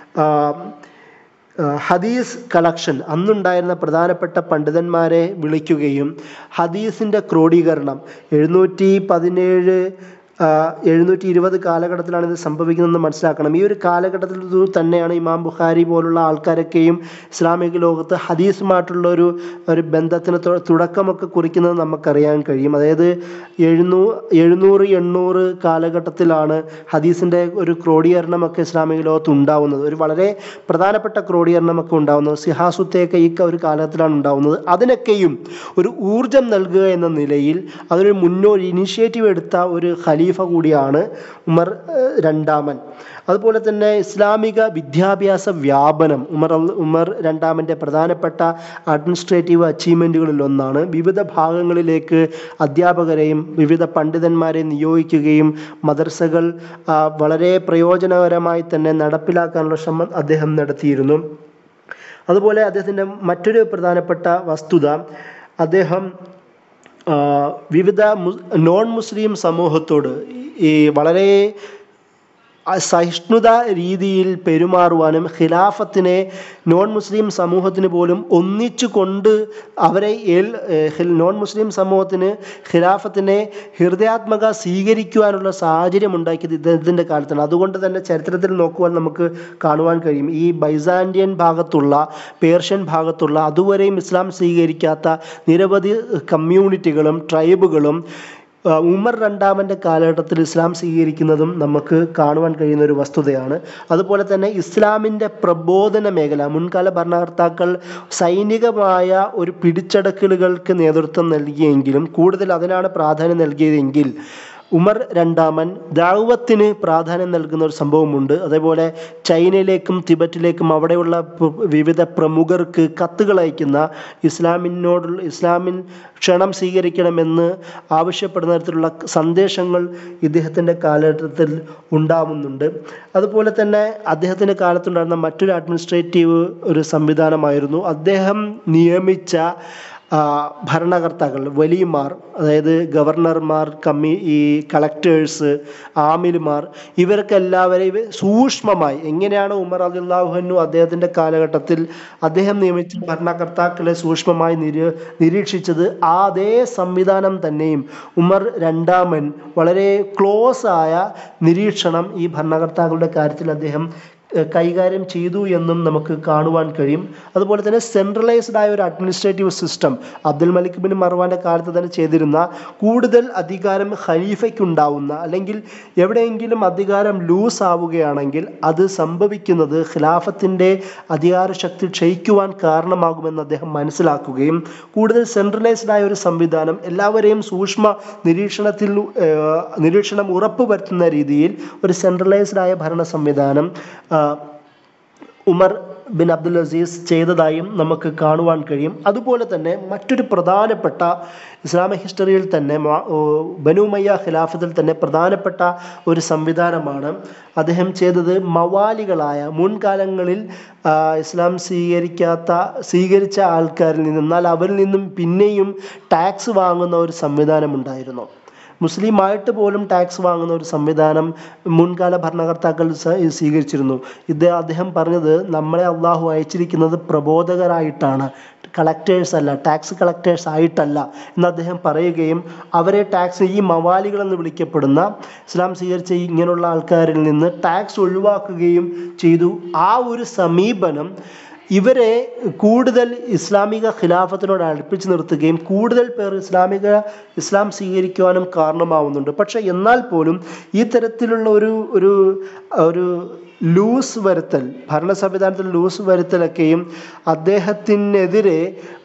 ഹദീസ് കളക്ഷൻ, അന്നുണ്ടായിരുന്ന പ്രധാനപ്പെട്ട പണ്ഡിതന്മാരെ വിളിക്കുകയും ഹദീസിൻ്റെ ക്രോഡീകരണം എഴുന്നൂറ്റി പതിനേഴ് എഴുന്നൂറ്റി ഇരുപത് കാലഘട്ടത്തിലാണ് ഇത് സംഭവിക്കുന്നതെന്ന് മനസ്സിലാക്കണം. ഈ ഒരു കാലഘട്ടത്തിൽ തന്നെയാണ് ഇമാം ബുഖാരി പോലുള്ള ആൾക്കാരൊക്കെയും ഇസ്ലാമിക ലോകത്ത് ഹദീസുമായിട്ടുള്ള ഒരു ഒരു ബന്ധത്തിന് തുടക്കമൊക്കെ കുറിക്കുന്നത് നമുക്കറിയാൻ കഴിയും. അതായത് എഴുന്നൂ എഴുന്നൂറ് എണ്ണൂറ് കാലഘട്ടത്തിലാണ് ഹദീസിൻ്റെ ഒരു ക്രോഡീകരണമൊക്കെ ഇസ്ലാമിക ലോകത്ത് ഉണ്ടാവുന്നത്. ഒരു വളരെ പ്രധാനപ്പെട്ട ക്രോഡീകരണമൊക്കെ ഉണ്ടാവുന്നത് സിഹാസുത്തേക്ക് ഈ ഒരു കാലഘട്ടത്തിലാണ് ഉണ്ടാവുന്നത്. അതിനൊക്കെയും ഒരു ഊർജം നൽകുക എന്ന നിലയിൽ അതൊരു മുന്നോട്ട് ഇനിഷ്യേറ്റീവ് എടുത്ത ഒരു ഖലീഫ കൂടിയാണ് ഉമർ രണ്ടാമൻ. അതുപോലെ തന്നെ ഇസ്ലാമിക വിദ്യാഭ്യാസ വ്യാപനം ഉമർ ഉമർ രണ്ടാമൻ്റെ പ്രധാനപ്പെട്ട അഡ്മിനിസ്ട്രേറ്റീവ് അച്ചീവ്മെൻറ്റുകളിൽ ഒന്നാണ്. വിവിധ ഭാഗങ്ങളിലേക്ക് അധ്യാപകരെയും വിവിധ പണ്ഡിതന്മാരെയും നിയോഗിക്കുകയും മദ്രസകൾ വളരെ പ്രയോജനകരമായി തന്നെ നടപ്പിലാക്കാനുള്ള ശ്രമം അദ്ദേഹം നടത്തിയിരുന്നു. അതുപോലെ അദ്ദേഹത്തിൻ്റെ മറ്റൊരു പ്രധാനപ്പെട്ട വസ്തുത, അദ്ദേഹം വിവിധ നോൺ മുസ്ലിം സമൂഹത്തോട് ഈ വളരെ സഹിഷ്ണുത രീതിയിൽ പെരുമാറുവാനും ഖിലാഫത്തിനെ നോൺ മുസ്ലിം സമൂഹത്തിന് പോലും ഒന്നിച്ചു കൊണ്ട് അവരെ ഏൽ നോൺ മുസ്ലിം സമൂഹത്തിന് ഖിലാഫത്തിനെ ഹൃദയാത്മക സ്വീകരിക്കുവാനുള്ള സാഹചര്യം ഉണ്ടാക്കിയത് ഇദ്ദേഹത്തിൻ്റെ കാലത്താണ്. അതുകൊണ്ട് തന്നെ ചരിത്രത്തിൽ നോക്കുവാൻ നമുക്ക് കാണുവാൻ കഴിയും, ഈ ബൈസാൻഡിയൻ ഭാഗത്തുള്ള പേർഷ്യൻ ഭാഗത്തുള്ള അതുവരെയും ഇസ്ലാം സ്വീകരിക്കാത്ത നിരവധി കമ്മ്യൂണിറ്റികളും ട്രൈബുകളും ഉമർ രണ്ടാമൻ്റെ കാലഘട്ടത്തിൽ ഇസ്ലാം സ്വീകരിക്കുന്നതും നമുക്ക് കാണുവാൻ കഴിയുന്ന ഒരു വസ്തുതയാണ്. അതുപോലെ തന്നെ ഇസ്ലാമിൻ്റെ പ്രബോധന മേഖല, മുൻകാല ഭരണകർത്താക്കൾ സൈനികമായ ഒരു പിടിച്ചടക്കലുകൾക്ക് നേതൃത്വം നൽകിയെങ്കിലും കൂടുതൽ അതിനാണ് പ്രാധാന്യം നൽകിയതെങ്കിൽ ഉമർ രണ്ടാമൻ ദഅവത്തിന് പ്രാധാന്യം നൽകുന്ന ഒരു സംഭവമുണ്ട്. അതേപോലെ ചൈനയിലേക്കും തിബറ്റിലേക്കും അവിടെയുള്ള വിവിധ പ്രമുഖർക്ക് കത്തുകൾ അയക്കുന്ന ഇസ്ലാമിനോടുള്ള ഇസ്ലാമിൻ ക്ഷണം സ്വീകരിക്കണമെന്ന് ആവശ്യപ്പെടുന്ന തരത്തിലുള്ള സന്ദേശങ്ങൾ ഇദ്ദേഹത്തിൻ്റെ കാലഘട്ടത്തിൽ ഉണ്ടാവുന്നുണ്ട്. അതുപോലെ തന്നെ അദ്ദേഹത്തിൻ്റെ കാലത്തുണ്ടായിരുന്ന മറ്റൊരു അഡ്മിനിസ്ട്രേറ്റീവ് ഒരു സംവിധാനമായിരുന്നു അദ്ദേഹം നിയമിച്ച ഭരണകർത്താക്കൾ, വലിയമാർ, അതായത് ഗവർണർമാർ, കമ്മി ഈ കളക്ടേഴ്സ്, ആമിൽമാർ, ഇവർക്കെല്ലാവരെയും സൂക്ഷ്മമായി എങ്ങനെയാണ് ഉമർ റളിയല്ലാഹു അൻഹു അദ്ദേഹത്തിൻ്റെ കാലഘട്ടത്തിൽ അദ്ദേഹം നിയമിച്ച ഭരണകർത്താക്കളെ സൂക്ഷ്മമായി നിരീ നിരീക്ഷിച്ചത് ആ അതേ സംവിധാനം തന്നെയും ഉമർ രണ്ടാമൻ വളരെ ക്ലോസ് ആയ നിരീക്ഷണം ഈ ഭരണകർത്താക്കളുടെ കാര്യത്തിൽ അദ്ദേഹം കൈകാര്യം ചെയ്തു എന്നും നമുക്ക് കാണുവാൻ കഴിയും. അതുപോലെ തന്നെ സെൻട്രലൈസ്ഡ് ആയ ഒരു administrative system Abdul Malik bin മർവാൻ്റെ കാലത്ത് തന്നെ ചെയ്തിരുന്ന, കൂടുതൽ അധികാരം ഖലീഫയ്ക്കുണ്ടാവുന്ന, അല്ലെങ്കിൽ എവിടെയെങ്കിലും അധികാരം ലൂസ് ആവുകയാണെങ്കിൽ അത് സംഭവിക്കുന്നത് ഖിലാഫത്തിൻ്റെ അധികാരശക്തി ക്ഷയിക്കുവാൻ കാരണമാകുമെന്ന് അദ്ദേഹം മനസ്സിലാക്കുകയും കൂടുതൽ സെൻട്രലൈസ്ഡ് ആയ ഒരു സംവിധാനം എല്ലാവരെയും സൂക്ഷ്മ നിരീക്ഷണത്തിൽ നിരീക്ഷണം ഉറപ്പുവരുത്തുന്ന രീതിയിൽ ഒരു സെൻട്രലൈസ്ഡ് ആയ ഭരണ സംവിധാനം ഉമർ ബിൻ അബ്ദുൽ അസീസ് ചെയ്തതായും നമുക്ക് കാണുവാൻ കഴിയും. അതുപോലെ തന്നെ മറ്റൊരു പ്രധാനപ്പെട്ട ഇസ്ലാമിക് ഹിസ്റ്ററിയിൽ തന്നെ ബനു ഉമയ്യ ഖിലാഫത്തിൽ തന്നെ പ്രധാനപ്പെട്ട ഒരു സംവിധാനമാണ് അദ്ദേഹം ചെയ്തത്. മവാലികളായ മുൻകാലങ്ങളിൽ ഇസ്ലാം സ്വീകരിക്കാത്ത സ്വീകരിച്ച ആൾക്കാരിൽ നിന്ന്, എന്നാൽ അവരിൽ നിന്നും പിന്നെയും ടാക്സ് വാങ്ങുന്ന ഒരു സംവിധാനമുണ്ടായിരുന്നു. മുസ്ലിമായിട്ട് പോലും ടാക്സ് വാങ്ങുന്ന ഒരു സംവിധാനം മുൻകാല ഭരണകർത്താക്കൾ സ്വീകരിച്ചിരുന്നു. ഇത് അദ്ദേഹം പറഞ്ഞത്, നമ്മളെ അള്ളാഹു അയച്ചിരിക്കുന്നത് പ്രബോധകരായിട്ടാണ്, കളക്ടേഴ്സ് അല്ല, ടാക്സ് കളക്ടേഴ്സ് ആയിട്ടല്ല എന്ന് അദ്ദേഹം പറയുകയും അവരെ ടാക്സ്, ഈ മവാലികൾ എന്ന് വിളിക്കപ്പെടുന്ന ഇസ്ലാം സ്വീകരിച്ച ഇങ്ങനെയുള്ള ആൾക്കാരിൽ നിന്ന് ടാക്സ് ഒഴിവാക്കുകയും ചെയ്തു. ആ ഒരു സമീപനം ഇവരെ കൂടുതൽ ഇസ്ലാമിക ഖിലാഫത്തിനോട് അടുപ്പിച്ച് നിർത്തുകയും കൂടുതൽ പേർ ഇസ്ലാമിക ഇസ്ലാം സ്വീകരിക്കുവാനും കാരണമാവുന്നുണ്ട്. പക്ഷെ എന്നാൽ പോലും ഈ തരത്തിലുള്ള ഒരു ഒരു ഒരു ലൂസ് വരുത്തൽ, ഭരണ സംവിധാനത്തിൽ ലൂസ് വരുത്തലൊക്കെയും അദ്ദേഹത്തിനെതിരെ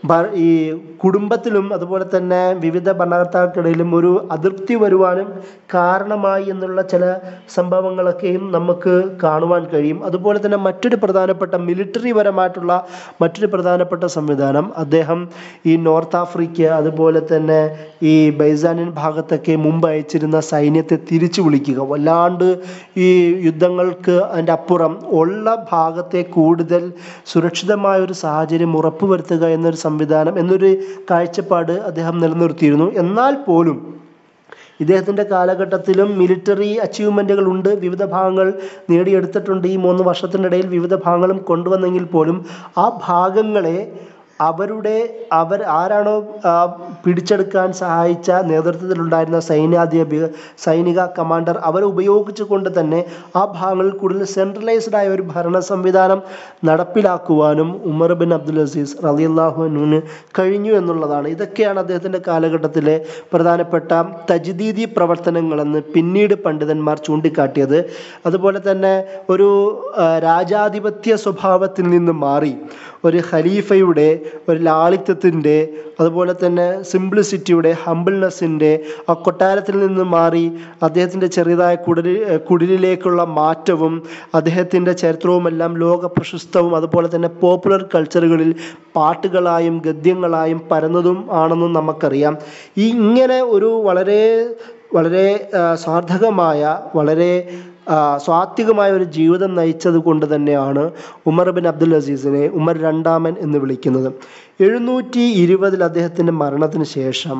ഈ കുടുംബത്തിലും അതുപോലെ തന്നെ വിവിധ ഭരണകർത്താക്കൾക്കിടയിലും ഒരു അതൃപ്തി വരുവാനും കാരണമായി എന്നുള്ള ചില സംഭവങ്ങളൊക്കെയും നമുക്ക് കാണുവാൻ കഴിയും. അതുപോലെ തന്നെ മറ്റൊരു പ്രധാനപ്പെട്ട മിലിറ്ററി പരമായിട്ടുള്ള മറ്റൊരു പ്രധാനപ്പെട്ട സംവിധാനം, അദ്ദേഹം ഈ നോർത്ത് ആഫ്രിക്ക അതുപോലെ തന്നെ ഈ ബൈസാനിയൻ ഭാഗത്തൊക്കെ മുമ്പ് അയച്ചിരുന്ന സൈന്യത്തെ തിരിച്ചു വിളിക്കുക, വല്ലാണ്ട് ഈ യുദ്ധങ്ങൾക്ക് അതിൻ്റെ അപ്പുറം ഉള്ള ഭാഗത്തെ കൂടുതൽ സുരക്ഷിതമായ ഒരു സാഹചര്യം ഉറപ്പുവരുത്തുക എന്നൊരു സംവിധാനം, എന്നൊരു കാഴ്ചപ്പാട് അദ്ദേഹം നിലനിർത്തിയിരുന്നു. എന്നാൽ പോലും ഇദ്ദേഹത്തിൻ്റെ കാലഘട്ടത്തിലും മിലിറ്ററി അച്ചീവ്മെൻറ്റുകൾ ഉണ്ട്, വിവിധ ഭാഗങ്ങൾ നേടിയെടുത്തിട്ടുണ്ട്. ഈ മൂന്ന് വർഷത്തിനിടയിൽ വിവിധ ഭാഗങ്ങളും കൊണ്ടുവന്നെങ്കിൽ പോലും ആ ഭാഗങ്ങളെ അവരുടെ അവർ ആരാണോ പിടിച്ചെടുക്കാൻ സഹായിച്ച നേതൃത്വത്തിലുണ്ടായിരുന്ന സൈന്യാധിപ സൈനിക കമാൻഡർ അവരെ ഉപയോഗിച്ചു കൊണ്ട് തന്നെ ആ ഭാഗങ്ങളിൽ കൂടുതൽ സെൻട്രലൈസ്ഡ് ആയ ഒരു ഭരണ സംവിധാനം നടപ്പിലാക്കുവാനും ഉമർ ബിൻ അബ്ദുൽ അസീസ് റളിയല്ലാഹു അൻഹുവിന് കഴിഞ്ഞു എന്നുള്ളതാണ്. ഇതൊക്കെയാണ് അദ്ദേഹത്തിൻ്റെ കാലഘട്ടത്തിലെ പ്രധാനപ്പെട്ട തജ്ദീദി പ്രവർത്തനങ്ങളെന്ന് പിന്നീട് പണ്ഡിതന്മാർ ചൂണ്ടിക്കാട്ടിയത്. അതുപോലെ തന്നെ ഒരു രാജാധിപത്യ സ്വഭാവത്തിൽ നിന്ന് മാറി ഒരു ഖലീഫയുടെ ഒരു ലാളിത്യത്തിൻ്റെ, അതുപോലെ തന്നെ സിംപ്ലിസിറ്റിയുടെ, ഹംബിൾനെസ്സിൻ്റെ ആ കൊട്ടാരത്തിൽ നിന്ന് മാറി അദ്ദേഹത്തിൻ്റെ ചെറിയതായ കുടിൽ കുടിലിലേക്കുള്ള മാറ്റവും അദ്ദേഹത്തിൻ്റെ ചരിത്രവുമെല്ലാം ലോക പ്രശസ്തവും അതുപോലെ തന്നെ പോപ്പുലർ കൾച്ചറുകളിൽ പാട്ടുകളായും ഗദ്യങ്ങളായും പരന്നതും ആണെന്നും നമുക്കറിയാം. ഈ ഇങ്ങനെ ഒരു വളരെ വളരെ സാർത്ഥകമായ വളരെ സ്വാത്വികമായ ഒരു ജീവിതം നയിച്ചത് കൊണ്ട് തന്നെയാണ് ഉമർ ബിൻ അബ്ദുൽ അസീസിനെ ഉമർ രണ്ടാമൻ എന്ന് വിളിക്കുന്നത്. എഴുന്നൂറ്റി ഇരുപതിൽ അദ്ദേഹത്തിൻ്റെ മരണത്തിന് ശേഷം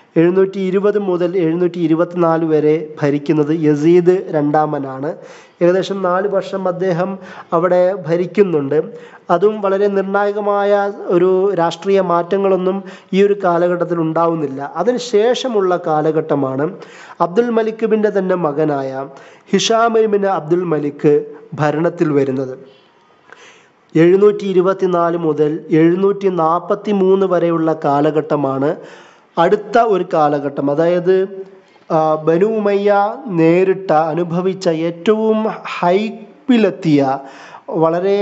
എഴുന്നൂറ്റി ഇരുപത് മുതൽ എഴുന്നൂറ്റി ഇരുപത്തിനാല് വരെ ഭരിക്കുന്നത് യസീദ് രണ്ടാമനാണ്. ഏകദേശം നാല് വർഷം അദ്ദേഹം അവിടെ ഭരിക്കുന്നുണ്ട്. അതും വളരെ നിർണായകമായ ഒരു രാഷ്ട്രീയ മാറ്റങ്ങളൊന്നും ഈ ഒരു കാലഘട്ടത്തിൽ ഉണ്ടാവുന്നില്ല. അതിന് ശേഷമുള്ള കാലഘട്ടമാണ് അബ്ദുൽ മലിക് ബിൻ്റെ തന്നെ മകനായ ഹിഷാം ബിൻ അബ്ദുൽ മലിക് ഭരണത്തിൽ വരുന്നത്. എഴുന്നൂറ്റി ഇരുപത്തിനാല് മുതൽ എഴുന്നൂറ്റി നാൽപ്പത്തി മൂന്ന് വരെയുള്ള കാലഘട്ടമാണ് അടുത്ത ഒരു കാലഘട്ടം. അതായത് ബനു ഉമയ്യ നേരിട്ട അനുഭവിച്ച ഏറ്റവും ഹൈപ്പിലെത്തിയ വളരെ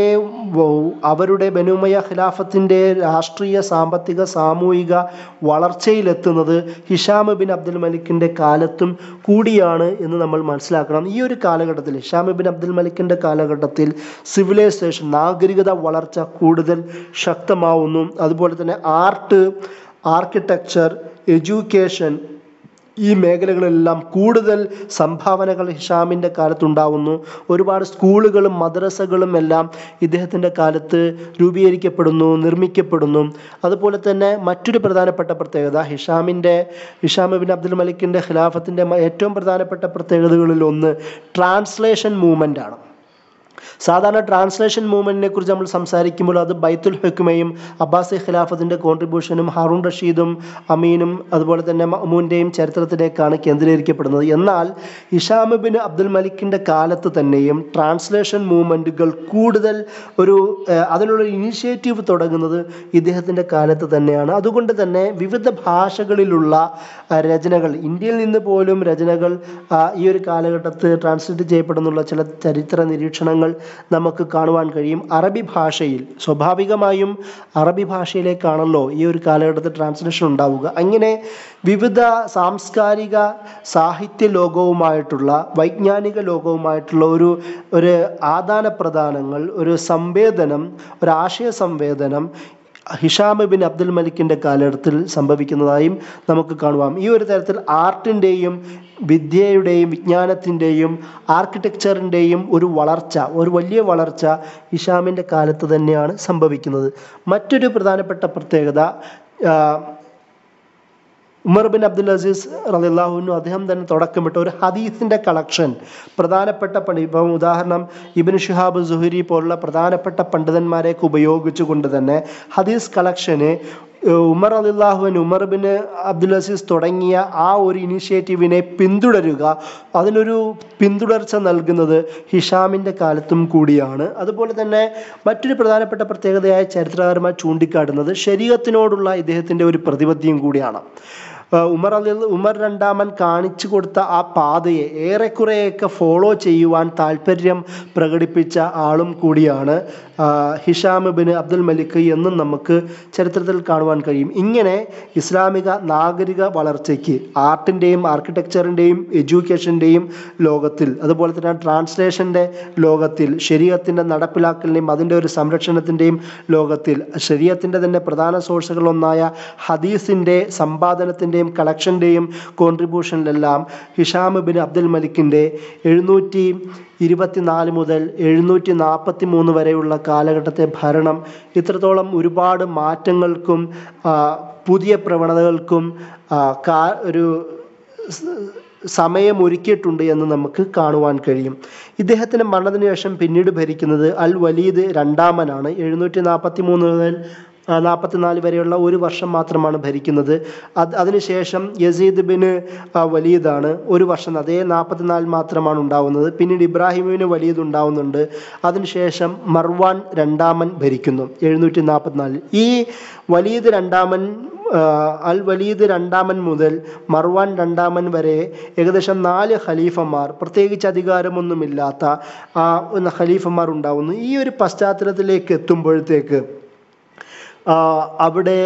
അവരുടെ ബനു ഉമയ്യ ഖിലാഫത്തിൻ്റെ രാഷ്ട്രീയ സാമ്പത്തിക സാമൂഹിക വളർച്ചയിലെത്തുന്നത് ഹിഷാം ബിൻ അബ്ദുൽ മലിക്കിൻ്റെ കാലത്തും കൂടിയാണ് എന്ന് നമ്മൾ മനസ്സിലാക്കണം. ഈ ഒരു കാലഘട്ടത്തിൽ ഹിഷാം ബിൻ അബ്ദുൽ മലിക്കിൻ്റെ കാലഘട്ടത്തിൽ സിവിലൈസേഷൻ നാഗരികത വളർച്ച കൂടുതൽ ശക്തമാവുന്നു. അതുപോലെ തന്നെ ആർട്ട്, ആർക്കിടെക്ചർ, എഡ്യൂക്കേഷൻ ഈ മേഖലകളെല്ലാം കൂടുതൽ സംഭാവനകൾ ഹിഷാമിൻ്റെ കാലത്തുണ്ടാവുന്നു. ഒരുപാട് സ്കൂളുകളും മദ്രസകളും എല്ലാം ഇദ്ദേഹത്തിൻ്റെ കാലത്ത് രൂപീകരിക്കപ്പെടുന്നു, നിർമ്മിക്കപ്പെടുന്നു. അതുപോലെ തന്നെ മറ്റൊരു പ്രധാനപ്പെട്ട പ്രത്യേകത ഹിഷാമിൻ്റെ ഹിഷാം ബിൻ അബ്ദുൽ മലിക്കിൻ്റെ ഖിലാഫത്തിൻ്റെ ഏറ്റവും പ്രധാനപ്പെട്ട പ്രത്യേകതകളിൽ ഒന്ന് ട്രാൻസ്ലേഷൻ മൂവ്മെൻ്റ് ആണ്. സാധാരണ ട്രാൻസ്ലേഷൻ മൂവ്മെൻറ്റിനെ കുറിച്ച് നമ്മൾ സംസാരിക്കുമ്പോൾ അത് ബൈത്തുൽ ഹുക്മയും അബ്ബാസി ഖിലാഫത്തിൻ്റെ കോൺട്രിബ്യൂഷനും ഹാറൂൺ റഷീദും അമീനും അതുപോലെ തന്നെ മഅ്മൂൻ്റെയും ചരിത്രത്തിലേക്കാണ് കേന്ദ്രീകരിക്കപ്പെടുന്നത്. എന്നാൽ ഹിഷാം ബിൻ അബ്ദുൽ മലിക്കിൻ്റെ കാലത്ത് തന്നെയും ട്രാൻസ്ലേഷൻ മൂവ്മെൻറ്റുകൾ കൂടുതൽ ഒരു അതിനുള്ള ഇനിഷ്യേറ്റീവ് തുടങ്ങുന്നത് ഇദ്ദേഹത്തിൻ്റെ കാലത്ത് തന്നെയാണ്. അതുകൊണ്ട് തന്നെ വിവിധ ഭാഷകളിലുള്ള രചനകൾ, ഇന്ത്യയിൽ നിന്ന് പോലും രചനകൾ ഈ ഒരു കാലഘട്ടത്ത് ട്രാൻസ്ലേറ്റ് ചെയ്യപ്പെടുന്നുള്ള ചില ചരിത്ര നിരീക്ഷണങ്ങൾ നമുക്ക് കാണുവാൻ കഴിയും. അറബി ഭാഷയിൽ സ്വാഭാവികമായും അറബി ഭാഷയിലേക്കാണല്ലോ ഈ ഒരു കാലഘട്ടത്തിൽ ട്രാൻസ്ലേഷൻ ഉണ്ടാവുക. അങ്ങനെ വിവിധ സാംസ്കാരിക സാഹിത്യ ലോകവുമായിട്ടുള്ള വൈജ്ഞാനിക ലോകവുമായിട്ടുള്ള ഒരു ഒരു ആദാന പ്രദാനങ്ങൾ, ഒരു സംവേദനം, ഒരു ആശയ സംവേദനം ഹിഷാം ബിൻ അബ്ദുൽ മലിക്കിൻ്റെ കാലഘട്ടത്തിൽ സംഭവിക്കുന്നതായും നമുക്ക് കാണുവാം. ഈ ഒരു തരത്തിൽ ആർട്ടിൻ്റെയും വിദ്യയുടെയും വിജ്ഞാനത്തിൻ്റെയും ആർക്കിടെക്ചറിൻ്റെയും ഒരു വളർച്ച, ഒരു വലിയ വളർച്ച ഹിഷാമിൻ്റെ കാലത്ത് തന്നെയാണ് സംഭവിക്കുന്നത്. മറ്റൊരു പ്രധാനപ്പെട്ട പ്രത്യേകത ഉമർ ബിൻ അബ്ദുൽ അസീസ് റളിയല്ലാഹു അൻഹു അദ്ദേഹം തന്നെ തുടക്കമിട്ട ഒരു ഹദീസിൻ്റെ കളക്ഷൻ പ്രധാനപ്പെട്ട പണ്ഡിത, ഇപ്പം ഉദാഹരണം ഇബ്നു ശിഹാബ് സുഹരി പോലുള്ള പ്രധാനപ്പെട്ട പണ്ഡിതന്മാരെയൊക്കെ ഉപയോഗിച്ചുകൊണ്ട് തന്നെ ഹദീസ് കളക്ഷന് ഉമർ റളിയല്ലാഹു അൻഹു ഉമർ ബിൻ അബ്ദുൽ അസീസ് തുടങ്ങിയ ആ ഒരു ഇനിഷ്യേറ്റീവിനെ പിന്തുടരുക, അതിനൊരു പിന്തുടർച്ച നൽകുന്നത് ഹിഷാമിൻ്റെ കാലത്തും കൂടിയാണ്. അതുപോലെ തന്നെ മറ്റൊരു പ്രധാനപ്പെട്ട പ്രത്യേകതയായ ചരിത്രകാരന്മാർ ചൂണ്ടിക്കാട്ടുന്നത് ശരീഅത്തിനോടുള്ള ഇദ്ദേഹത്തിൻ്റെ ഒരു പ്രതിബദ്ധതയും കൂടിയാണ്. ഉമർ അലി ഉമർ രണ്ടാമൻ കാണിച്ചു കൊടുത്ത ആ പാതയെ ഏറെക്കുറെയൊക്കെ ഫോളോ ചെയ്യുവാൻ താല്പര്യം പ്രകടിപ്പിച്ച ആളും കൂടിയാണ് ഹിഷാം ബിൻ അബ്ദുൽ മലിക് എന്നും നമുക്ക് ചരിത്രത്തിൽ കാണുവാൻ കഴിയും. ഇങ്ങനെ ഇസ്ലാമിക നാഗരിക വളർച്ചയ്ക്ക് ആർട്ടിൻ്റെയും ആർക്കിടെക്ചറിൻ്റെയും എഡ്യൂക്കേഷൻ്റെയും ലോകത്തിൽ, അതുപോലെ തന്നെ ട്രാൻസ്ലേഷൻ്റെ ലോകത്തിൽ, ശരീഅത്തിൻ്റെ നടപ്പിലാക്കലിൻ്റെയും അതിൻ്റെ ഒരു സംരക്ഷണത്തിൻ്റെയും ലോകത്തിൽ, ശരീഅത്തിൻ്റെ തന്നെ പ്രധാന സോഴ്സുകളൊന്നായ ഹദീസിൻ്റെ സമ്പാദനത്തിൻ്റെ കളക്ഷൻ്റെയും കോൺട്രിബ്യൂഷനിലെല്ലാം ഹിഷാം ബിൻ അബ്ദുൽ മലിക്കിൻ്റെ എഴുന്നൂറ്റി ഇരുപത്തിനാല് മുതൽ എഴുന്നൂറ്റി നാൽപ്പത്തി മൂന്ന് വരെയുള്ള കാലഘട്ടത്തെ ഭരണം ഇത്രത്തോളം ഒരുപാട് മാറ്റങ്ങൾക്കും പുതിയ പ്രവണതകൾക്കും ഒരു സമയമൊരുക്കിയിട്ടുണ്ട് എന്ന് നമുക്ക് കാണുവാൻ കഴിയും. ഇദ്ദേഹത്തിൻ്റെ മരണത്തിന് ശേഷം പിന്നീട് ഭരിക്കുന്നത് അൽ വലീദ് രണ്ടാമനാണ്. എഴുന്നൂറ്റി നാൽപ്പത്തി മൂന്ന് മുതൽ നാൽപ്പത്തിനാല് വരെയുള്ള ഒരു വർഷം മാത്രമാണ് ഭരിക്കുന്നത്. അത് അതിനുശേഷം യസീദ് ബിൻ വലീദാണ് ഒരു വർഷം, അതേ നാൽപ്പത്തിനാല് മാത്രമാണ് ഉണ്ടാവുന്നത്. പിന്നീട് ഇബ്രാഹിമിന് വലീദ് ഉണ്ടാവുന്നുണ്ട്. അതിനുശേഷം മർവാൻ രണ്ടാമൻ ഭരിക്കുന്നു എഴുന്നൂറ്റി നാൽപ്പത്തിനാലിൽ. ഈ വലീദ് രണ്ടാമൻ അൽ വലീദ് രണ്ടാമൻ മുതൽ മർവാൻ രണ്ടാമൻ വരെ ഏകദേശം നാല് ഖലീഫമാർ, പ്രത്യേകിച്ച് അധികാരമൊന്നുമില്ലാത്ത ഖലീഫമാർ ഉണ്ടാവുന്നു. ഈ ഒരു പശ്ചാത്തലത്തിലേക്ക് എത്തുമ്പോഴത്തേക്ക് അവിടെ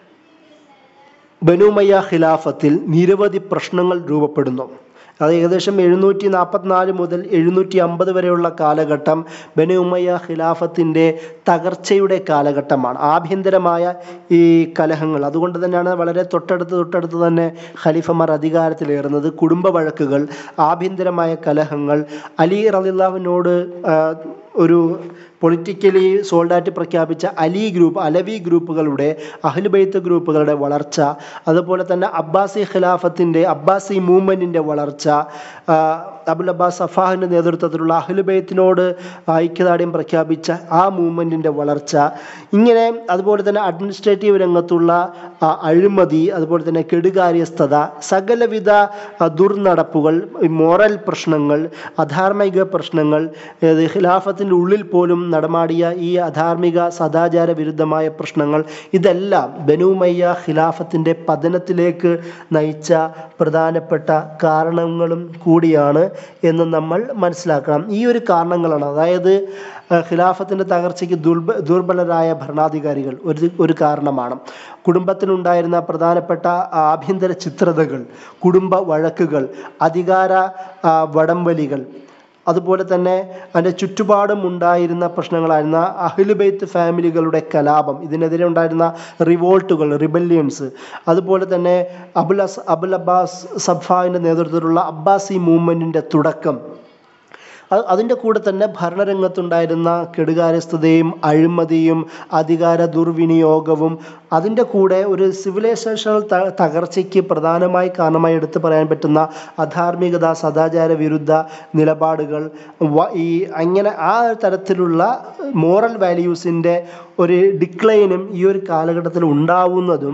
ബനു ഉമയ്യ ഖിലാഫത്തിൽ നിരവധി പ്രശ്നങ്ങൾ രൂപപ്പെടുന്നു. അത് ഏകദേശം എഴുന്നൂറ്റി നാൽപ്പത്തിനാല് മുതൽ എഴുന്നൂറ്റി അമ്പത് വരെയുള്ള കാലഘട്ടം ബനു ഉമയ്യ ഖിലാഫത്തിൻ്റെ തകർച്ചയുടെ കാലഘട്ടമാണ്. ആഭ്യന്തരമായ ഈ കലഹങ്ങൾ, അതുകൊണ്ട് തന്നെയാണ് വളരെ തൊട്ടടുത്ത് തൊട്ടടുത്ത് തന്നെ ഖലീഫമാർ അധികാരത്തിലേറുന്നത്. കുടുംബ വഴക്കുകൾ, ആഭ്യന്തരമായ കലഹങ്ങൾ, അലി റളിയല്ലാഹുവിനോട് ഒരു പൊളിറ്റിക്കലി സോൾഡായിട്ട് പ്രഖ്യാപിച്ച അലി ഗ്രൂപ്പ് അലവി ഗ്രൂപ്പുകളുടെ അഹ്ലുബൈത്ത് ഗ്രൂപ്പുകളുടെ വളർച്ച, അതുപോലെ തന്നെ അബ്ബാസി ഖിലാഫത്തിൻ്റെ അബ്ബാസി മൂവ്മെൻറ്റിൻ്റെ വളർച്ച, അബുൽ അബ്ബാസ് സഫാഹിൻ്റെ നേതൃത്വത്തിലുള്ള അഹ്ലുബൈത്തിനോട് ഐക്യദാർഢ്യം പ്രഖ്യാപിച്ച ആ മൂവ്മെൻറ്റിൻ്റെ വളർച്ച, ഇങ്ങനെ അതുപോലെ തന്നെ അഡ്മിനിസ്ട്രേറ്റീവ് രംഗത്തുള്ള അഴിമതി, അതുപോലെ തന്നെ കെടുകാര്യസ്ഥത, സകലവിധ ദുർനടപ്പുകൾ, മോറൽ പ്രശ്നങ്ങൾ, അധാർമിക പ്രശ്നങ്ങൾ, ഖിലാഫത്തിൻ്റെ ഉള്ളിൽ പോലും നടമാടിയ ഈ അധാർമിക സദാചാര വിരുദ്ധമായ പ്രശ്നങ്ങൾ, ഇതെല്ലാം ബനൂ ഉമയ്യ ഖിലാഫത്തിൻ്റെ പതനത്തിലേക്ക് നയിച്ച പ്രധാനപ്പെട്ട കാരണങ്ങളും കൂടിയാണ് എന്ന് നമ്മൾ മനസ്സിലാക്കണം. ഈ ഒരു കാരണങ്ങളാണ്, അതായത് ഖിലാഫത്തിൻ്റെ തകർച്ചയ്ക്ക് ദുർബ ദുർബലരായ ഭരണാധികാരികൾ ഒരു ഒരു കാരണമാണ്. കുടുംബത്തിനുണ്ടായിരുന്ന പ്രധാനപ്പെട്ട ആഭ്യന്തര ചിത്രതകൾ, കുടുംബ വഴക്കുകൾ, അധികാര വടംവലികൾ, അതുപോലെ തന്നെ അതിൻ്റെ ചുറ്റുപാടും ഉണ്ടായിരുന്ന പ്രശ്നങ്ങളായിരുന്ന അഹ്ലുബൈത്ത് ഫാമിലികളുടെ കലാപം, ഇതിനെതിരെ ഉണ്ടായിരുന്ന റിവോൾട്ടുകൾ, റിബല്യൻസ്, അതുപോലെ തന്നെ അബുൽ അസ് അബുൽ അബ്ബാസ് സഫാഹിൻ്റെ നേതൃത്വത്തിലുള്ള അബ്ബാസി മൂവ്മെൻറ്റിൻ്റെ തുടക്കം, അത് അതിൻ്റെ കൂടെ തന്നെ ഭരണരംഗത്തുണ്ടായിരുന്ന കെടുകാര്യസ്ഥതയും അഴിമതിയും അധികാര ദുർവിനിയോഗവും, അതിൻ്റെ കൂടെ ഒരു സിവിലൈസേഷണൽ ത തകർച്ചയ്ക്ക് പ്രധാനമായി കാരണമായി എടുത്തു പറയാൻ പറ്റുന്ന അധാർമികത, സദാചാര വിരുദ്ധ നിലപാടുകൾ, ഈ അങ്ങനെ ആ തരത്തിലുള്ള മോറൽ വാല്യൂസിൻ്റെ ഒരു ഡിക്ലൈനും ഈ ഒരു കാലഘട്ടത്തിൽ ഉണ്ടാവുന്നതും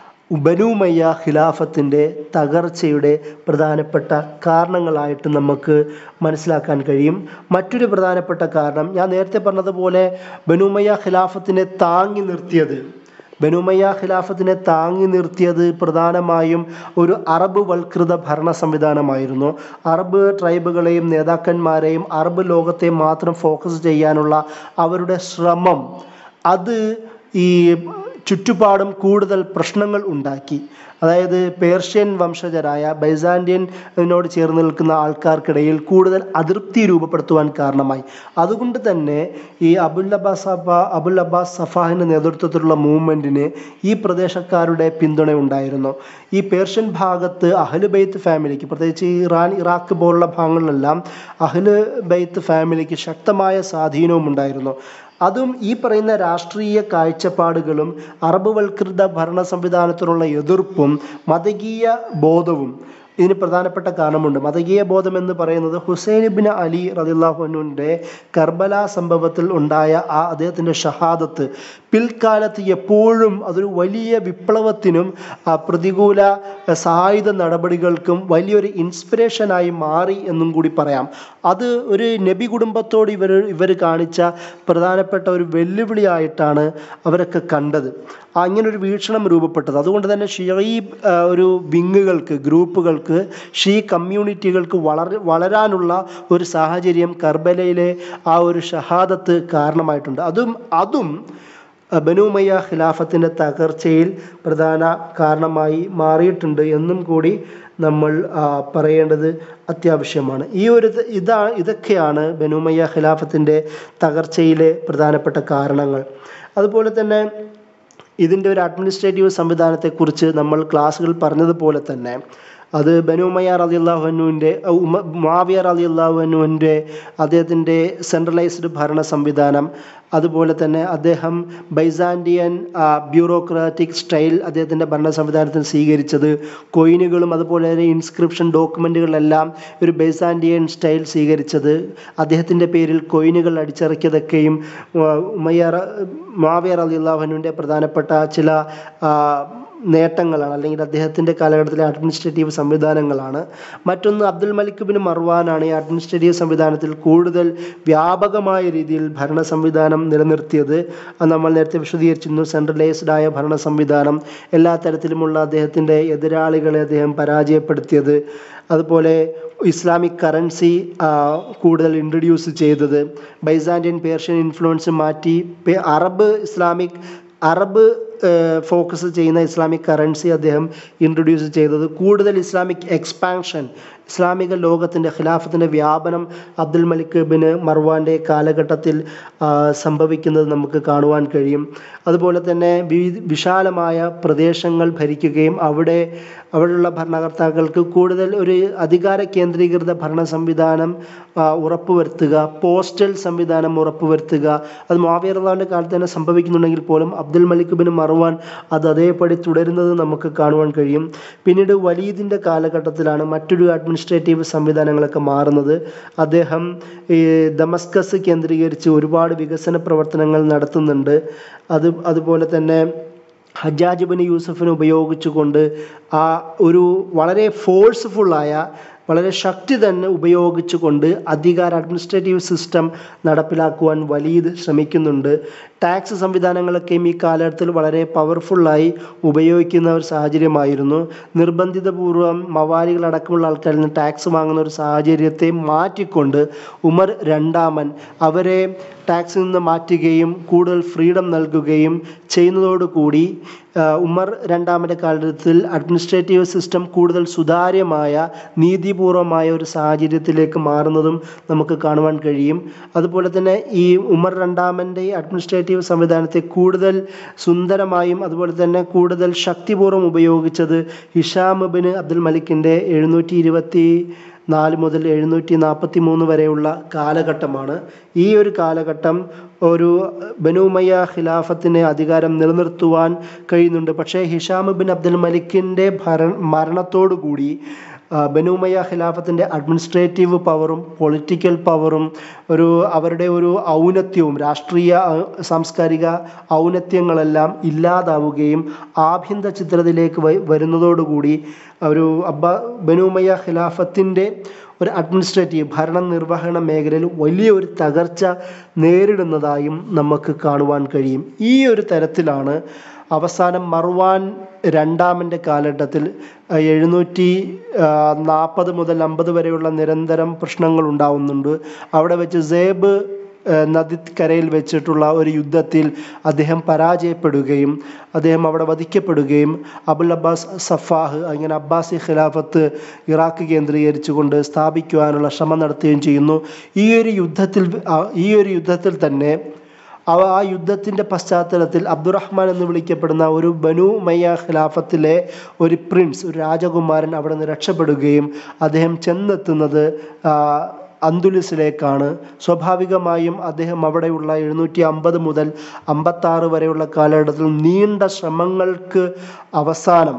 ബനൂ ഉമയ്യ ഖിലാഫത്തിൻ്റെ തകർച്ചയുടെ പ്രധാനപ്പെട്ട കാരണങ്ങളായിട്ട് നമുക്ക് മനസ്സിലാക്കാൻ കഴിയും. മറ്റൊരു പ്രധാനപ്പെട്ട കാരണം ഞാൻ നേരത്തെ പറഞ്ഞതുപോലെ ബനൂ ഉമയ്യ ഖിലാഫത്തിനെ താങ്ങി നിർത്തിയത് ബനൂ ഉമയ്യ ഖിലാഫത്തിനെ താങ്ങി നിർത്തിയത് പ്രധാനമായും ഒരു അറബ് വൽകൃത ഭരണ സംവിധാനമായിരുന്നു. അറബ് ട്രൈബുകളെയും നേതാക്കന്മാരെയും അറബ് ലോകത്തെ മാത്രം ഫോക്കസ് ചെയ്യാനുള്ള അവരുടെ ശ്രമം, അത് ഈ ചുറ്റുപാടും കൂടുതൽ പ്രശ്നങ്ങൾ ഉണ്ടാക്കി. അതായത് പേർഷ്യൻ വംശജരായ ബൈസാൻഡിയനോട് ചേർന്ന് നിൽക്കുന്ന ആൾക്കാർക്കിടയിൽ കൂടുതൽ അതൃപ്തി രൂപപ്പെടുത്തുവാൻ കാരണമായി. അതുകൊണ്ട് തന്നെ ഈ Abul Abbas Safa Abul Abbas സഫാഹിൻ്റെ നേതൃത്വത്തിലുള്ള മൂവ്മെൻറ്റിന് ഈ പ്രദേശക്കാരുടെ പിന്തുണ ഉണ്ടായിരുന്നു. ഈ പേർഷ്യൻ ഭാഗത്ത് അഹ്ലു ബൈത്ത് ഫാമിലിക്ക്, പ്രത്യേകിച്ച് ഇറാൻ, ഇറാഖ് പോലുള്ള ഭാഗങ്ങളിലെല്ലാം അഹ്ലു ബൈത്ത് ഫാമിലിക്ക് ശക്തമായ സ്വാധീനവും ഉണ്ടായിരുന്നു. അതും ഈ പറയുന്ന രാഷ്ട്രീയ കാഴ്ചപ്പാടുകളും അറബ് വൽകൃത ഭരണ സംവിധാനത്തിനുള്ള എതിർപ്പും മതകീയ ബോധവും ഇതിന് പ്രധാനപ്പെട്ട കാരണമുണ്ട്. മതകീയ ബോധം എന്ന് പറയുന്നത് ഹുസൈൻ ഇബ്നു അലി റളിയല്ലാഹു അൻഹുവിൻ്റെ കർബല സംഭവത്തിൽ ഉണ്ടായ ആ അദ്ദേഹത്തിൻ്റെ ഷഹാദത്ത് പിൽക്കാലത്ത് എപ്പോഴും അതൊരു വലിയ വിപ്ലവത്തിനും പ്രതികൂല സായുധ നടപടികൾക്കും വലിയൊരു ഇൻസ്പിറേഷനായി മാറി എന്നും കൂടി പറയാം. അത് ഒരു നബി കുടുംബത്തോട് ഇവർ ഇവർ കാണിച്ച പ്രധാനപ്പെട്ട ഒരു വെല്ലുവിളിയായിട്ടാണ് അവരൊക്കെ കണ്ടത്. അങ്ങനൊരു വീക്ഷണം രൂപപ്പെട്ടത്. അതുകൊണ്ട് തന്നെ ഷിഈ ഒരു വിങ്ങുകൾക്ക്, ഗ്രൂപ്പുകൾക്ക്, ഷീ കമ്മ്യൂണിറ്റികൾക്ക് വളർ വളരാനുള്ള ഒരു സാഹചര്യം കർബലയിലെ ആ ഒരു ഷഹാദത്ത് കാരണമായിട്ടുണ്ട്. അതും അതും ബനൂ ഉമയ്യ ഖിലാഫത്തിൻ്റെ തകർച്ചയിൽ പ്രധാന കാരണമായി മാറിയിട്ടുണ്ട് എന്നും കൂടി നമ്മൾ പറയേണ്ടത് അത്യാവശ്യമാണ്. ഈ ഒരു ഇതാ ഇതൊക്കെയാണ് ബനൂ ഉമയ്യ ഖിലാഫത്തിൻ്റെ തകർച്ചയിലെ പ്രധാനപ്പെട്ട കാരണങ്ങൾ. അതുപോലെ തന്നെ ഇതിൻ്റെ ഒരു അഡ്മിനിസ്ട്രേറ്റീവ് സംവിധാനത്തെക്കുറിച്ച് നമ്മൾ ക്ലാസ്സുകൾ പറഞ്ഞതുപോലെ തന്നെ അത് ബനൂ ഉമയ്യ റളിയല്ലാഹു അൻഹുവിൻ്റെ മുആവിയ റളിയല്ലാഹു അൻഹുവിൻ്റെ അദ്ദേഹത്തിൻ്റെ സെൻട്രലൈസ്ഡ് ഭരണ സംവിധാനം, അതുപോലെ തന്നെ അദ്ദേഹം ബൈസാൻഡിയൻ ബ്യൂറോക്രാറ്റിക് സ്റ്റൈൽ അദ്ദേഹത്തിൻ്റെ ഭരണ സംവിധാനത്തിൽ സ്വീകരിച്ചത്, കൊയിനുകളും അതുപോലെ തന്നെ ഇൻസ്ക്രിപ്ഷൻ ഡോക്യുമെൻറ്റുകളെല്ലാം ഒരു ബൈസാൻഡിയൻ സ്റ്റൈൽ സ്വീകരിച്ചത്, അദ്ദേഹത്തിൻ്റെ പേരിൽ കൊയിനുകൾ അടിച്ചിറക്കിയതൊക്കെയും ഉമയ്യ മുആവിയ റളിയല്ലാഹു അൻഹുവിൻ്റെ പ്രധാനപ്പെട്ട ചില നേട്ടങ്ങളാണ്, അല്ലെങ്കിൽ അദ്ദേഹത്തിൻ്റെ കാലഘട്ടത്തിലെ അഡ്മിനിസ്ട്രേറ്റീവ് സംവിധാനങ്ങളാണ്. മറ്റൊന്ന് അബ്ദുൽ മലിക് ബിൻ മർവാനാണ് ഈ അഡ്മിനിസ്ട്രേറ്റീവ് സംവിധാനത്തിൽ കൂടുതൽ വ്യാപകമായ രീതിയിൽ ഭരണ സംവിധാനം നിലനിർത്തിയത്. അത് നമ്മൾ നേരത്തെ വിശദീകരിച്ചിരുന്നു. സെൻട്രലൈസ്ഡ് ആയ ഭരണ സംവിധാനം, എല്ലാ തരത്തിലുമുള്ള അദ്ദേഹത്തിൻ്റെ എതിരാളികളെ അദ്ദേഹം പരാജയപ്പെടുത്തിയത്, അതുപോലെ ഇസ്ലാമിക് കറൻസി കൂടുതൽ ഇൻട്രൊഡ്യൂസ് ചെയ്തത്, ബൈസാൻഡിയൻ പേർഷ്യൻ ഇൻഫ്ലുവൻസ് മാറ്റി അറബ് ഇസ്ലാമിക് അറബ് ഫോക്കസ് ചെയ്യുന്ന ഇസ്ലാമിക് കറൻസി അദ്ദേഹം ഇൻട്രൊഡ്യൂസ് ചെയ്തത്. കൂടുതൽ ഇസ്ലാമിക് എക്സ്പാൻഷൻ, ഇസ്ലാമിക ലോകത്തിൻ്റെ ഖിലാഫത്തിൻ്റെ വ്യാപനം അബ്ദുൽ മലിക് ബിൻ മർവാൻ്റെ കാലഘട്ടത്തിൽ സംഭവിക്കുന്നത് നമുക്ക് കാണുവാൻ കഴിയും. അതുപോലെ തന്നെ വിശാലമായ പ്രദേശങ്ങൾ ഭരിക്കുകയും അവിടെ അവിടെയുള്ള ഭരണകർത്താക്കൾക്ക് കൂടുതൽ ഒരു അധികാര കേന്ദ്രീകൃത ഭരണ സംവിധാനം ഉറപ്പുവരുത്തുക, പോസ്റ്റൽ സംവിധാനം ഉറപ്പുവരുത്തുക. അത് മുആവിയ റളിയല്ലാഹുവിൻ്റെ കാലത്ത് തന്നെ സംഭവിക്കുന്നുണ്ടെങ്കിൽ പോലും അബ്ദുൽ മലിക് ബിൻ മർവാൻ അത് അതേപടി തുടരുന്നത് നമുക്ക് കാണുവാൻ കഴിയും. പിന്നീട് വലീദിൻ്റെ കാലഘട്ടത്തിലാണ് മറ്റൊരു അഡ്മിനിസ്ട്രേറ്റീവ് സംവിധാനങ്ങളൊക്കെ മാറുന്നത്. അദ്ദേഹം ഈ ദമസ്കസ് കേന്ദ്രീകരിച്ച് ഒരുപാട് വികസന പ്രവർത്തനങ്ങൾ നടത്തുന്നുണ്ട്. അത് അതുപോലെ തന്നെ ഹജ്ജാജ് ബിൻ യൂസഫിനെ ഉപയോഗിച്ചുകൊണ്ട് ആ ഒരു വളരെ ഫോഴ്സ്ഫുള്ളായ, വളരെ ശക്തി തന്നെ ഉപയോഗിച്ചുകൊണ്ട് അധികാര അഡ്മിനിസ്ട്രേറ്റീവ് സിസ്റ്റം നടപ്പിലാക്കുവാൻ വലീദ് ശ്രമിക്കുന്നുണ്ട്. ടാക്സ് സംവിധാനങ്ങളൊക്കെയും ഈ കാലഘട്ടത്തിൽ വളരെ പവർഫുള്ളായി ഉപയോഗിക്കുന്ന ഒരു സാഹചര്യമായിരുന്നു. നിർബന്ധിതപൂർവ്വം മവാലികളടക്കമുള്ള ആൾക്കാരിൽ നിന്ന് ടാക്സ് വാങ്ങുന്ന ഒരു സാഹചര്യത്തെ മാറ്റിക്കൊണ്ട് ഉമർ രണ്ടാമൻ അവരെ ടാക്സിൽ നിന്ന് മാറ്റുകയും കൂടുതൽ ഫ്രീഡം നൽകുകയും ചെയ്യുന്നതോടുകൂടി ഉമർ രണ്ടാമൻ്റെ കാലഘട്ടത്തിൽ അഡ്മിനിസ്ട്രേറ്റീവ് സിസ്റ്റം കൂടുതൽ സുതാര്യമായ, നീതിപൂർവമായ ഒരു സാഹചര്യത്തിലേക്ക് മാറുന്നതും നമുക്ക് കാണുവാൻ കഴിയും. അതുപോലെ തന്നെ ഈ ഉമർ രണ്ടാമൻ്റെ അഡ്മിനിസ്ട്രേറ്റീവ് സംവിധാനത്തെ കൂടുതൽ സുന്ദരമായും അതുപോലെ തന്നെ കൂടുതൽ ശക്തിപൂർവ്വം ഉപയോഗിച്ചത് ഹിഷാം ബിൻ അബ്ദുൽ മലിക്കിൻ്റെ എഴുന്നൂറ്റി ഇരുപത്തി നാല് മുതൽ എഴുന്നൂറ്റി നാൽപ്പത്തി മൂന്ന് വരെയുള്ള കാലഘട്ടമാണ്. ഈ ഒരു കാലഘട്ടം ഒരു ബനു ഉമയ്യ ഖിലാഫത്തിന് അധികാരം നിലനിർത്തുവാൻ കഴിയുന്നുണ്ട്. പക്ഷേ ഹിഷാം ബിൻ അബ്ദുൽ മലിക്കിൻ്റെ ഭര മരണത്തോടു കൂടി ബനു ഉമയ്യ ഖിലാഫത്തിൻ്റെ അഡ്മിനിസ്ട്രേറ്റീവ് പവറും പൊളിറ്റിക്കൽ പവറും ഒരു അവരുടെ ഒരു ഔന്നത്യവും രാഷ്ട്രീയ സാംസ്കാരിക ഔന്നത്യങ്ങളെല്ലാം ഇല്ലാതാവുകയും ആഭ്യന്തര ചിത്രത്തിലേക്ക് വരുന്നതോടുകൂടി ഒരു അബ്ബ ബനു ഉമയ്യ ഖിലാഫത്തിൻ്റെ ഒരു അഡ്മിനിസ്ട്രേറ്റീവ് ഭരണ നിർവഹണ മേഖലയിൽ വലിയ ഒരു തകർച്ച നേരിടുന്നതായും നമുക്ക് കാണുവാൻ കഴിയും. ഈ ഒരു തരത്തിലാണ് അവസാനം മർവാൻ രണ്ടാമൻ്റെ കാലഘട്ടത്തിൽ എഴുന്നൂറ്റി നാൽപ്പത് മുതൽ അമ്പത് വരെയുള്ള നിരന്തരം പ്രശ്നങ്ങൾ ഉണ്ടാവുന്നുണ്ട്. അവിടെ വെച്ച് സേബ് നദിക്കരയിൽ വെച്ചിട്ടുള്ള ഒരു യുദ്ധത്തിൽ അദ്ദേഹം പരാജയപ്പെടുകയും അദ്ദേഹം അവിടെ വധിക്കപ്പെടുകയും അബുൽ അബ്ബാസ് സഫാഹ് അങ്ങനെ അബ്ബാസി ഖിലാഫത്ത് ഇറാഖ് കേന്ദ്രീകരിച്ചുകൊണ്ട് സ്ഥാപിക്കുവാനുള്ള ശ്രമം നടത്തുകയും ചെയ്യുന്നു. ഈ ഒരു യുദ്ധത്തിൽ ഈ ഒരു യുദ്ധത്തിൽ തന്നെ അവ ആ യുദ്ധത്തിൻ്റെ പശ്ചാത്തലത്തിൽ അബ്ദുറഹ്മാൻ എന്ന് വിളിക്കപ്പെടുന്ന ഒരു ബനു ഉമയ്യ ഖിലാഫത്തിലെ ഒരു പ്രിൻസ്, ഒരു രാജകുമാരൻ അവിടെ നിന്ന് രക്ഷപ്പെടുകയും അദ്ദേഹം ചെന്നെത്തുന്നത് അന്തുലിസിലേക്കാണ്. സ്വാഭാവികമായും അദ്ദേഹം അവിടെയുള്ള എഴുന്നൂറ്റി അമ്പത് മുതൽ അമ്പത്താറ് വരെയുള്ള കാലഘട്ടത്തിൽ നീണ്ട ശ്രമങ്ങൾക്ക് അവസാനം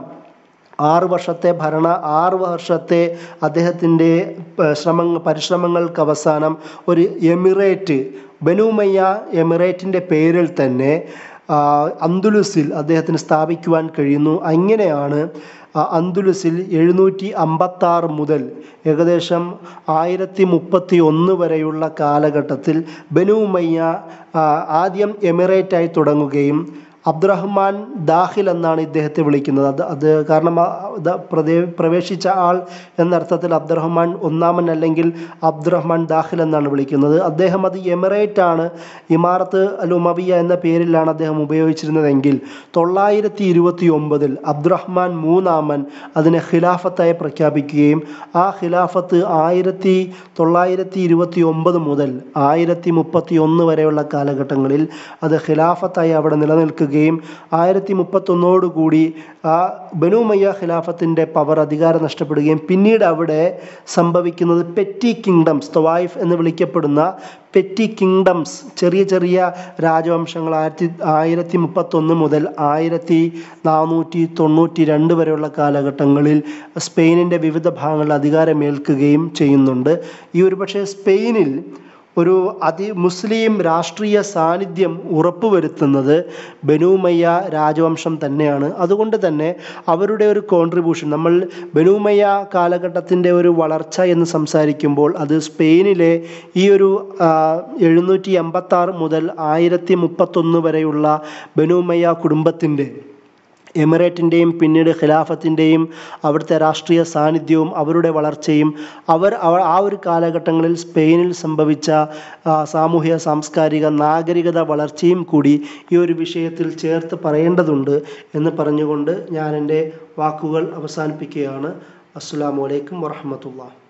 ആറ് വർഷത്തെ ഭരണ ആറ് വർഷത്തെ അദ്ദേഹത്തിൻ്റെ ശ്രമ പരിശ്രമങ്ങൾക്ക് അവസാനം ഒരു എമിറേറ്റ്, ബനു ഉമയ്യ എമിറേറ്റിൻ്റെ പേരിൽ തന്നെ അന്തുലുസിൽ അദ്ദേഹത്തിന് സ്ഥാപിക്കുവാൻ കഴിയുന്നു. അങ്ങനെയാണ് അന്തുലുസിൽ എഴുന്നൂറ്റി അമ്പത്താറ് മുതൽ ഏകദേശം ആയിരത്തി മുപ്പത്തി ഒന്ന് വരെയുള്ള കാലഘട്ടത്തിൽ ബനു ഉമയ്യ ആദ്യം എമിറേറ്റായി തുടങ്ങുകയും അബ്ദുറഹ്മാൻ ദാഖിൽ എന്നാണ് ഇദ്ദേഹത്തെ വിളിക്കുന്നത്. അത് അത് കാരണം പ്രവേശിച്ച ആൾ എന്നർത്ഥത്തിൽ അബ്ദുറഹ്മാൻ ഒന്നാമൻ അല്ലെങ്കിൽ അബ്ദുറഹ്മാൻ ദാഖിൽ എന്നാണ് വിളിക്കുന്നത്. അദ്ദേഹം അത് എമിറേറ്റ് ആണ്, ഇമാറത്ത് അൽ ഉമവിയ എന്ന പേരിലാണ് അദ്ദേഹം ഉപയോഗിച്ചിരുന്നതെങ്കിൽ തൊള്ളായിരത്തി ഇരുപത്തി ഒമ്പതിൽ അബ്ദുറഹ്മാൻ മൂന്നാമൻ അതിനെ ഖിലാഫത്തായി പ്രഖ്യാപിക്കുകയും ആ ഖിലാഫത്ത് ആയിരത്തി തൊള്ളായിരത്തി ഇരുപത്തി ഒമ്പത് മുതൽ ആയിരത്തി മുപ്പത്തി ഒന്ന് വരെയുള്ള കാലഘട്ടങ്ങളിൽ അത് ഖിലാഫത്തായി അവിടെ നിലനിൽക്കുകയും ആയിരത്തി മുപ്പത്തൊന്നോടുകൂടി ആ ബനു ഉമയ്യ ഖിലാഫത്തിൻ്റെ പവർ അധികാരം നഷ്ടപ്പെടുകയും പിന്നീട് അവിടെ സംഭവിക്കുന്നത് പെറ്റി കിങ്ഡംസ്, തവായിഫ് എന്ന് വിളിക്കപ്പെടുന്ന പെറ്റി കിങ്ഡംസ്, ചെറിയ ചെറിയ രാജവംശങ്ങൾ ആയിരത്തി ആയിരത്തി മുപ്പത്തൊന്ന് മുതൽ ആയിരത്തി നാനൂറ്റി തൊണ്ണൂറ്റി രണ്ട് വരെയുള്ള കാലഘട്ടങ്ങളിൽ സ്പെയിനിൻ്റെ വിവിധ ഭാഗങ്ങളിൽ അധികാരമേൽക്കുകയും ചെയ്യുന്നുണ്ട്. ഈ ഒരു പക്ഷേ സ്പെയിനിൽ ഒരു അതി മുസ്ലിം രാഷ്ട്രീയ സാന്നിധ്യം ഉറപ്പുവരുത്തുന്നത് ബനു ഉമയ്യ രാജവംശം തന്നെയാണ്. അതുകൊണ്ട് തന്നെ അവരുടെ ഒരു കോൺട്രിബ്യൂഷൻ, നമ്മൾ ബനു ഉമയ്യ കാലഘട്ടത്തിൻ്റെ ഒരു വളർച്ച എന്ന് സംസാരിക്കുമ്പോൾ അത് സ്പെയിനിലെ ഈ ഒരു എഴുന്നൂറ്റി എൺപത്താറ് മുതൽ ആയിരത്തി മുപ്പത്തൊന്ന് വരെയുള്ള ബനു ഉമയ്യ കുടുംബത്തിൻ്റെ എമിറേറ്റിൻ്റെയും പിന്നീട് ഖിലാഫത്തിൻ്റെയും അവിടുത്തെ രാഷ്ട്രീയ സാന്നിധ്യവും അവരുടെ വളർച്ചയും അവർ ആ ഒരു കാലഘട്ടങ്ങളിൽ സ്പെയിനിൽ സംഭവിച്ച സാമൂഹ്യ സാംസ്കാരിക നാഗരികത വളർച്ചയും കൂടി ഈ ഒരു വിഷയത്തിൽ ചേർത്ത് പറയേണ്ടതുണ്ട് എന്ന് പറഞ്ഞുകൊണ്ട് ഞാൻ എൻ്റെ വാക്കുകൾ അവസാനിപ്പിക്കുകയാണ്. അസ്സലാമു അലൈക്കും വറഹ്മത്തുള്ളാഹി.